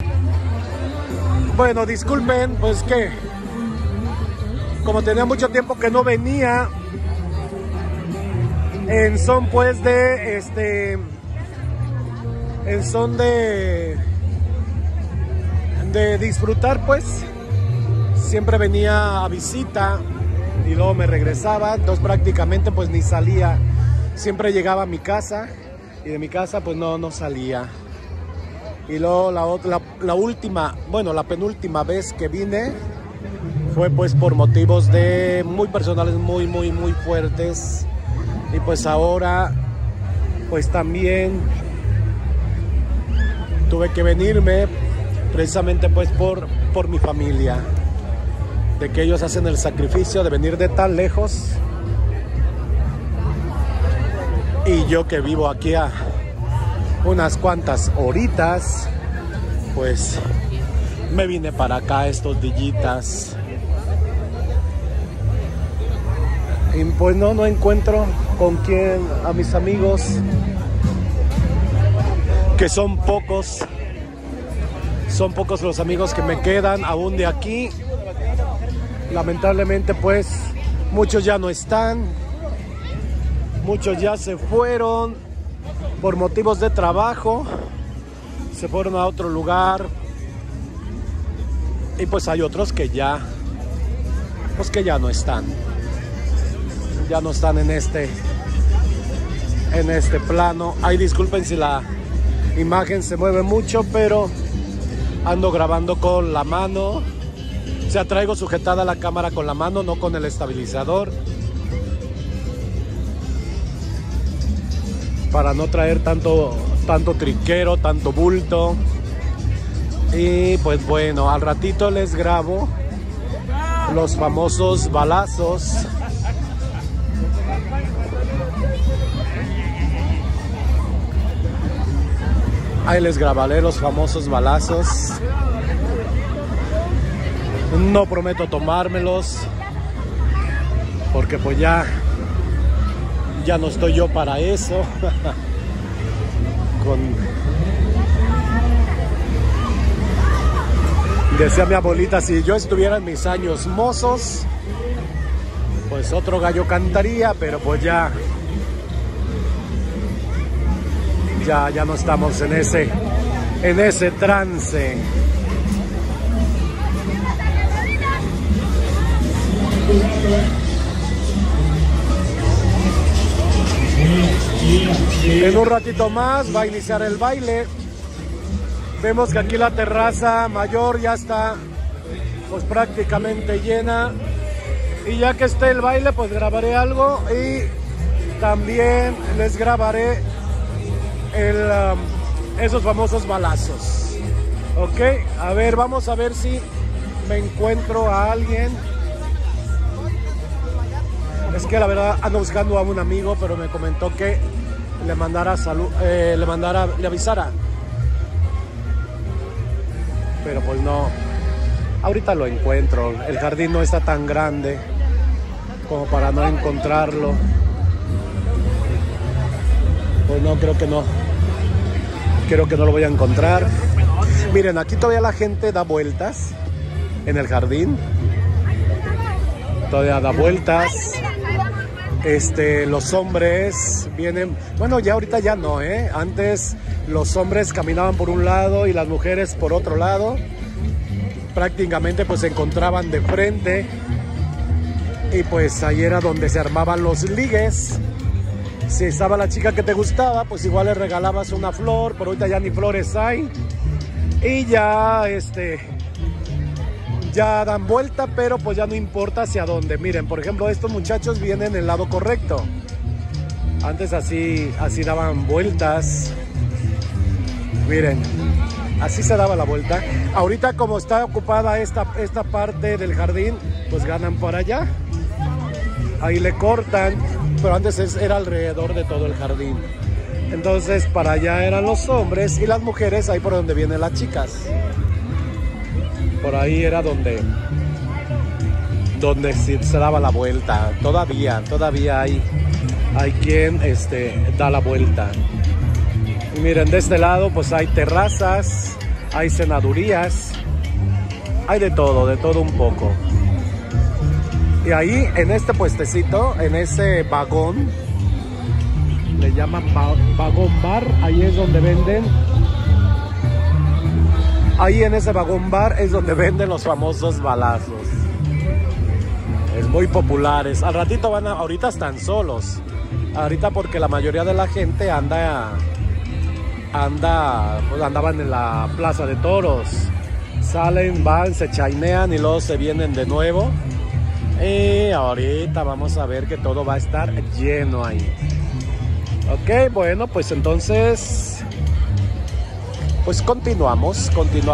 Bueno, disculpen, pues que como tenía mucho tiempo que no venía en son pues de en son de disfrutar, pues siempre venía a visita y luego me regresaba, entonces prácticamente pues ni salía, siempre llegaba a mi casa y de mi casa pues no salía. Y luego la última, bueno, la penúltima vez que vine fue pues por motivos de muy personales, muy fuertes. Y pues ahora pues también tuve que venirme precisamente pues por mi familia, de que ellos hacen el sacrificio de venir de tan lejos y yo que vivo aquí a unas cuantas horitas, pues me vine para acá estos dillitas. Y pues no encuentro con quién, a mis amigos, que son pocos los amigos que me quedan aún de aquí. Lamentablemente pues muchos ya no están, muchos ya se fueron por motivos de trabajo, se fueron a otro lugar y pues hay otros que ya no están. Ya no están en este plano. Ay, disculpen si la imagen se mueve mucho, pero ando grabando con la mano. O sea, traigo sujetada la cámara con la mano, no con el estabilizador, para no traer tanto triquero, tanto bulto. Y pues bueno, al ratito les grabo los famosos balazos. Ahí les grabaré los famosos balazos. No prometo tomármelos, porque pues ya no estoy yo para eso. Decía mi abuelita, si yo estuviera en mis años mozos, pues otro gallo cantaría, pero pues ya no estamos en ese trance. En un ratito más va a iniciar el baile. Vemos que aquí la terraza mayor ya está pues prácticamente llena. Y ya que esté el baile, pues grabaré algo y también les grabaré esos famosos balazos. Ok, a ver, vamos a ver si me encuentro a alguien. Es que la verdad ando buscando a un amigo, pero me comentó que le mandara le avisara. Pero pues no, ahorita lo encuentro. El jardín no está tan grande como para no encontrarlo. Pues no, creo que no lo voy a encontrar. Miren, aquí todavía la gente da vueltas en el jardín. Todavía da vueltas. los hombres vienen, bueno, ya ahorita ya no, antes los hombres caminaban por un lado y las mujeres por otro lado, prácticamente pues se encontraban de frente y pues ahí era donde se armaban los ligues. Si estaba la chica que te gustaba, pues igual le regalabas una flor, pero ahorita ya ni flores hay y ya ya dan vuelta, pero pues ya no importa hacia dónde. Miren, por ejemplo, estos muchachos vienen en el lado correcto. Antes así daban vueltas. Miren, así se daba la vuelta. Ahorita como está ocupada esta parte del jardín, pues ganan por allá. Ahí le cortan, pero antes era alrededor de todo el jardín. Entonces para allá eran los hombres y las mujeres ahí por donde vienen las chicas. Por ahí era donde se daba la vuelta. Todavía hay quien da la vuelta. Y miren, de este lado pues hay terrazas, hay cenadurías, hay de todo un poco. Y ahí en este puestecito, en ese vagón, le llaman vagón bar, ahí es donde venden. Ahí en ese vagón bar es donde venden los famosos balazos. Es muy populares. Al ratito ahorita están solos. Ahorita porque la mayoría de la gente pues andaban en la plaza de toros. Salen, van, se chainean y luego se vienen de nuevo. Y ahorita vamos a ver que todo va a estar lleno ahí. Ok, bueno, pues entonces... pues continuamos.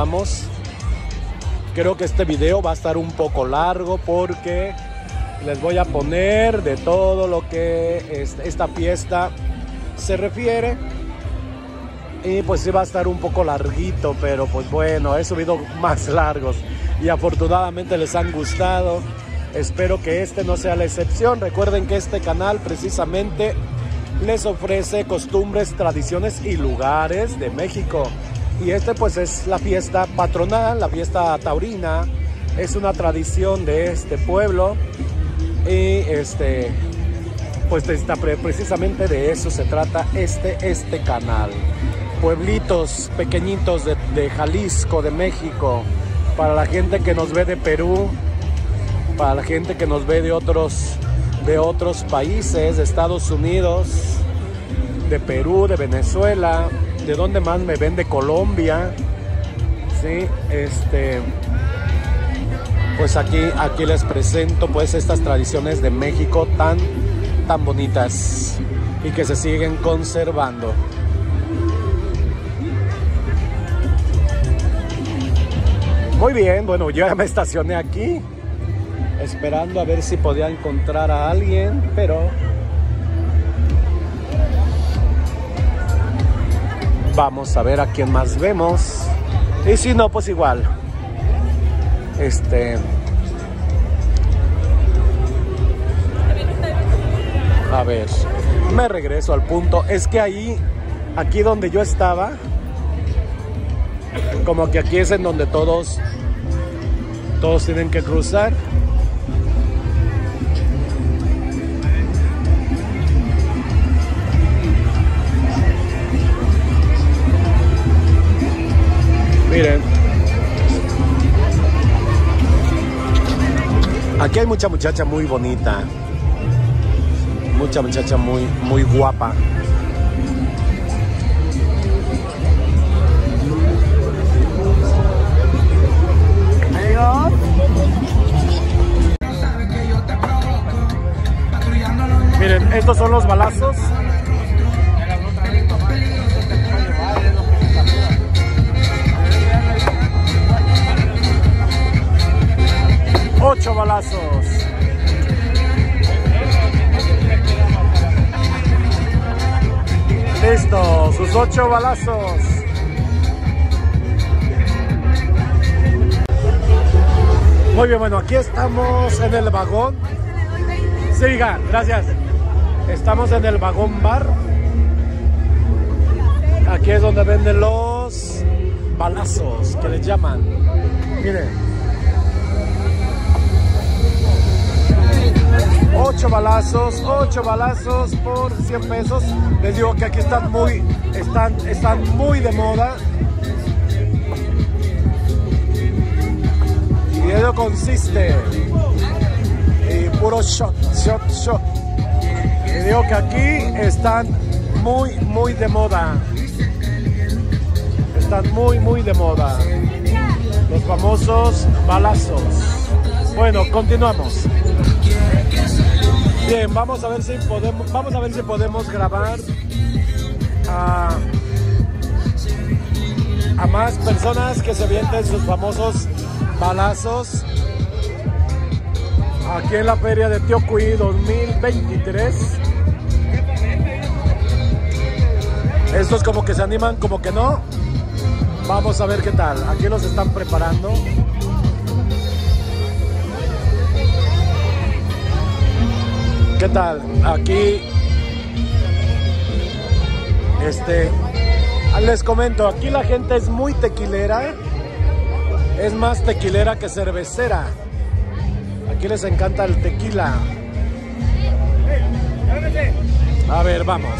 Creo que este video va a estar un poco largo porque les voy a poner de todo lo que esta fiesta se refiere. Y pues sí va a estar un poco larguito, pero pues bueno, he subido más largos y afortunadamente les han gustado. Espero que este no sea la excepción. Recuerden que este canal precisamente les ofrece costumbres, tradiciones y lugares de México. Y pues es la fiesta patronal, la fiesta taurina. Es una tradición de este pueblo. Y pues precisamente de eso se trata este canal. Pueblitos pequeñitos de Jalisco, de México. Para la gente que nos ve de Perú. Para la gente que nos ve de otros países, de Estados Unidos, de Perú, de Venezuela. ¿De dónde más me ven? De Colombia. Sí, pues aquí les presento pues estas tradiciones de México tan bonitas y que se siguen conservando. Muy bien, bueno, yo ya me estacioné aquí esperando a ver si podía encontrar a alguien, pero vamos a ver a quién más vemos. Y si no, pues igual. A ver, me regreso al punto. Es que aquí donde yo estaba, como que aquí es en donde todos tienen que cruzar. Miren, aquí hay mucha muchacha muy bonita, mucha muchacha muy guapa. Miren, estos son los balazos. Ocho balazos. Listo, sus 8 balazos. Muy bien, bueno, aquí estamos en el vagón. Siga, gracias. Estamos en el vagón bar. Aquí es donde venden los balazos, que les llaman. Miren. 8 8 balazos por 100 pesos. Les digo que aquí están muy de moda. Y ello consiste en puro shot. Les digo que aquí están muy de moda. Están muy de moda. Los famosos balazos. Bueno, continuamos. Bien, vamos a ver si podemos grabar a más personas que se avienten sus famosos balazos aquí en la feria de Teocuí 2023. Estos como que se animan, como que no. Vamos a ver qué tal. Aquí los están preparando. ¿Qué tal? Aquí les comento, aquí la gente es muy tequilera. Es más tequilera que cervecera. Aquí les encanta el tequila. A ver, vamos.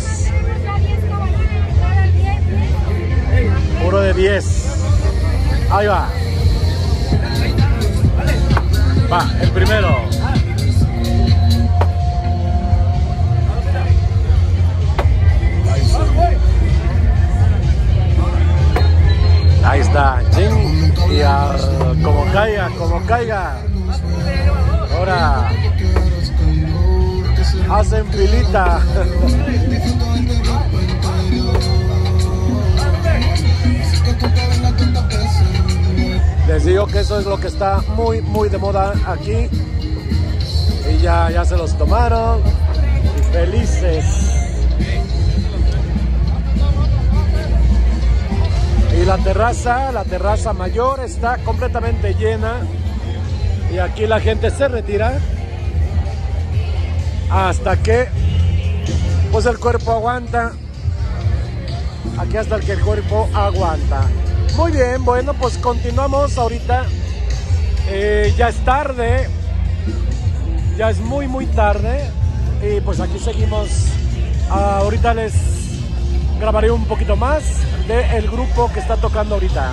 Puro de 10. Ahí va. Va, el primero. Ahí está. Y como caiga. Ahora hacen filita. Les digo que eso es lo que está muy de moda aquí. Y ya se los tomaron. Y felices. Y la terraza mayor está completamente llena. Y aquí la gente se retira hasta que pues el cuerpo aguanta. Aquí hasta que el cuerpo aguanta. Muy bien, bueno, pues continuamos ahorita. Ya es tarde. Ya es muy tarde. Y pues aquí seguimos. Ahorita les grabaré un poquito más del grupo que está tocando ahorita.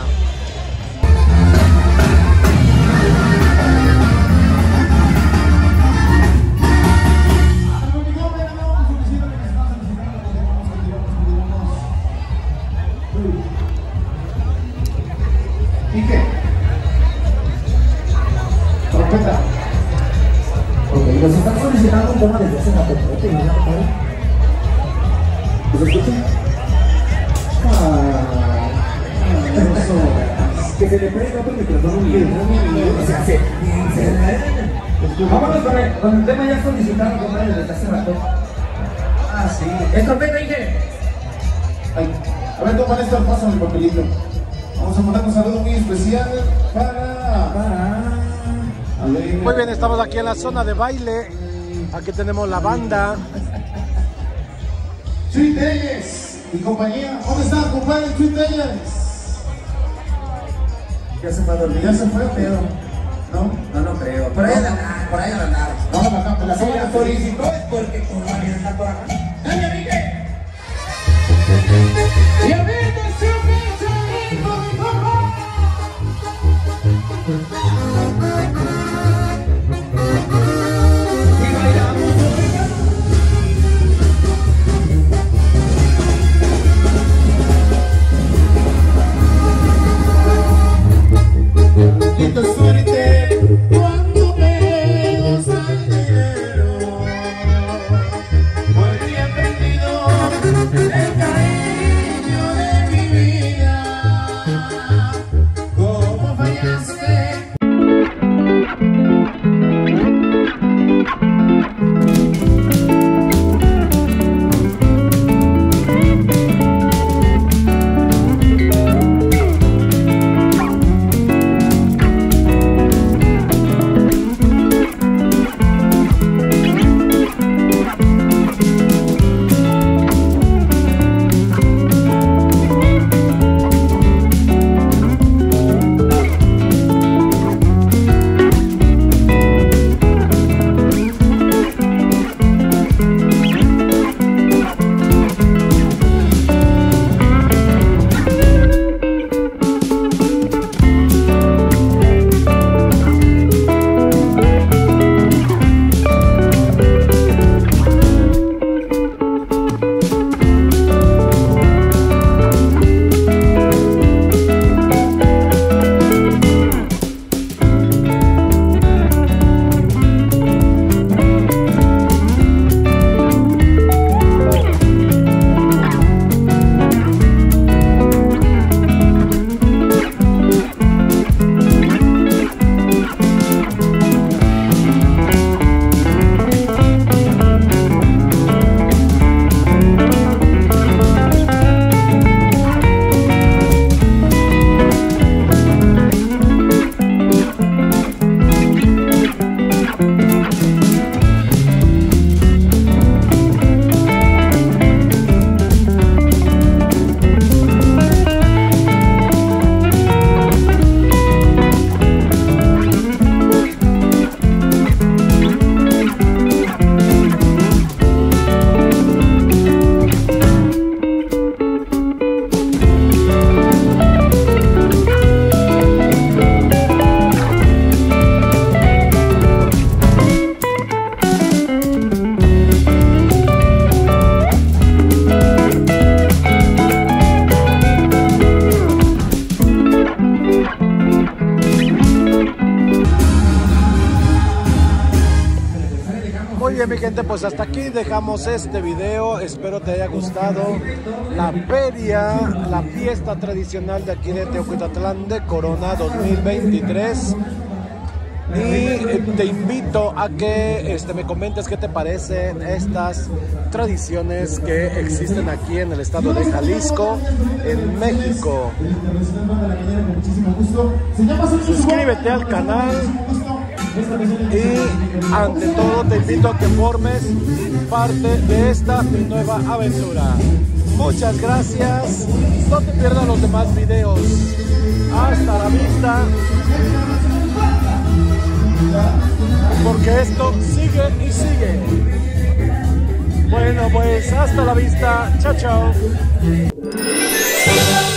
¿Y qué? Trompeta. Ok, los están solicitando un tema desde hace una trompeta y una trompeta. ¿Los escuchan? Que se le prenda otro micrófono y se hace. Vámonos con el tema ya solicitado desde hace rato. Ah, sí. ¿Es trompeta, Inge? A ver, toma esto, pásame el papelito. Vamos a mandar un saludo muy especial para... Muy bien, estamos aquí en la zona de baile. Aquí tenemos la banda. Sweet Telles y compañía. ¿Dónde están, compadre? Sweet Telles. Ya se fue a dormir. Ya se fue, pero... No, no creo. Por ahí andar. Vamos acá, la zona de solicitó es porque por varias está por acá. ¡Dale, Miguel! Y a ver, el cariño de mi Muy bien, mi gente, pues hasta aquí dejamos este video. Espero te haya gustado la feria, la fiesta tradicional de aquí de Teocuitatlán de Corona 2023. Y te invito a que me comentes qué te parecen estas tradiciones que existen aquí en el estado de Jalisco, en México. Suscríbete al canal y ante todo te invito a que formes parte de esta mi nueva aventura. Muchas gracias, no te pierdas los demás videos. Hasta la vista, porque esto sigue y sigue. Bueno, pues hasta la vista, chao chao.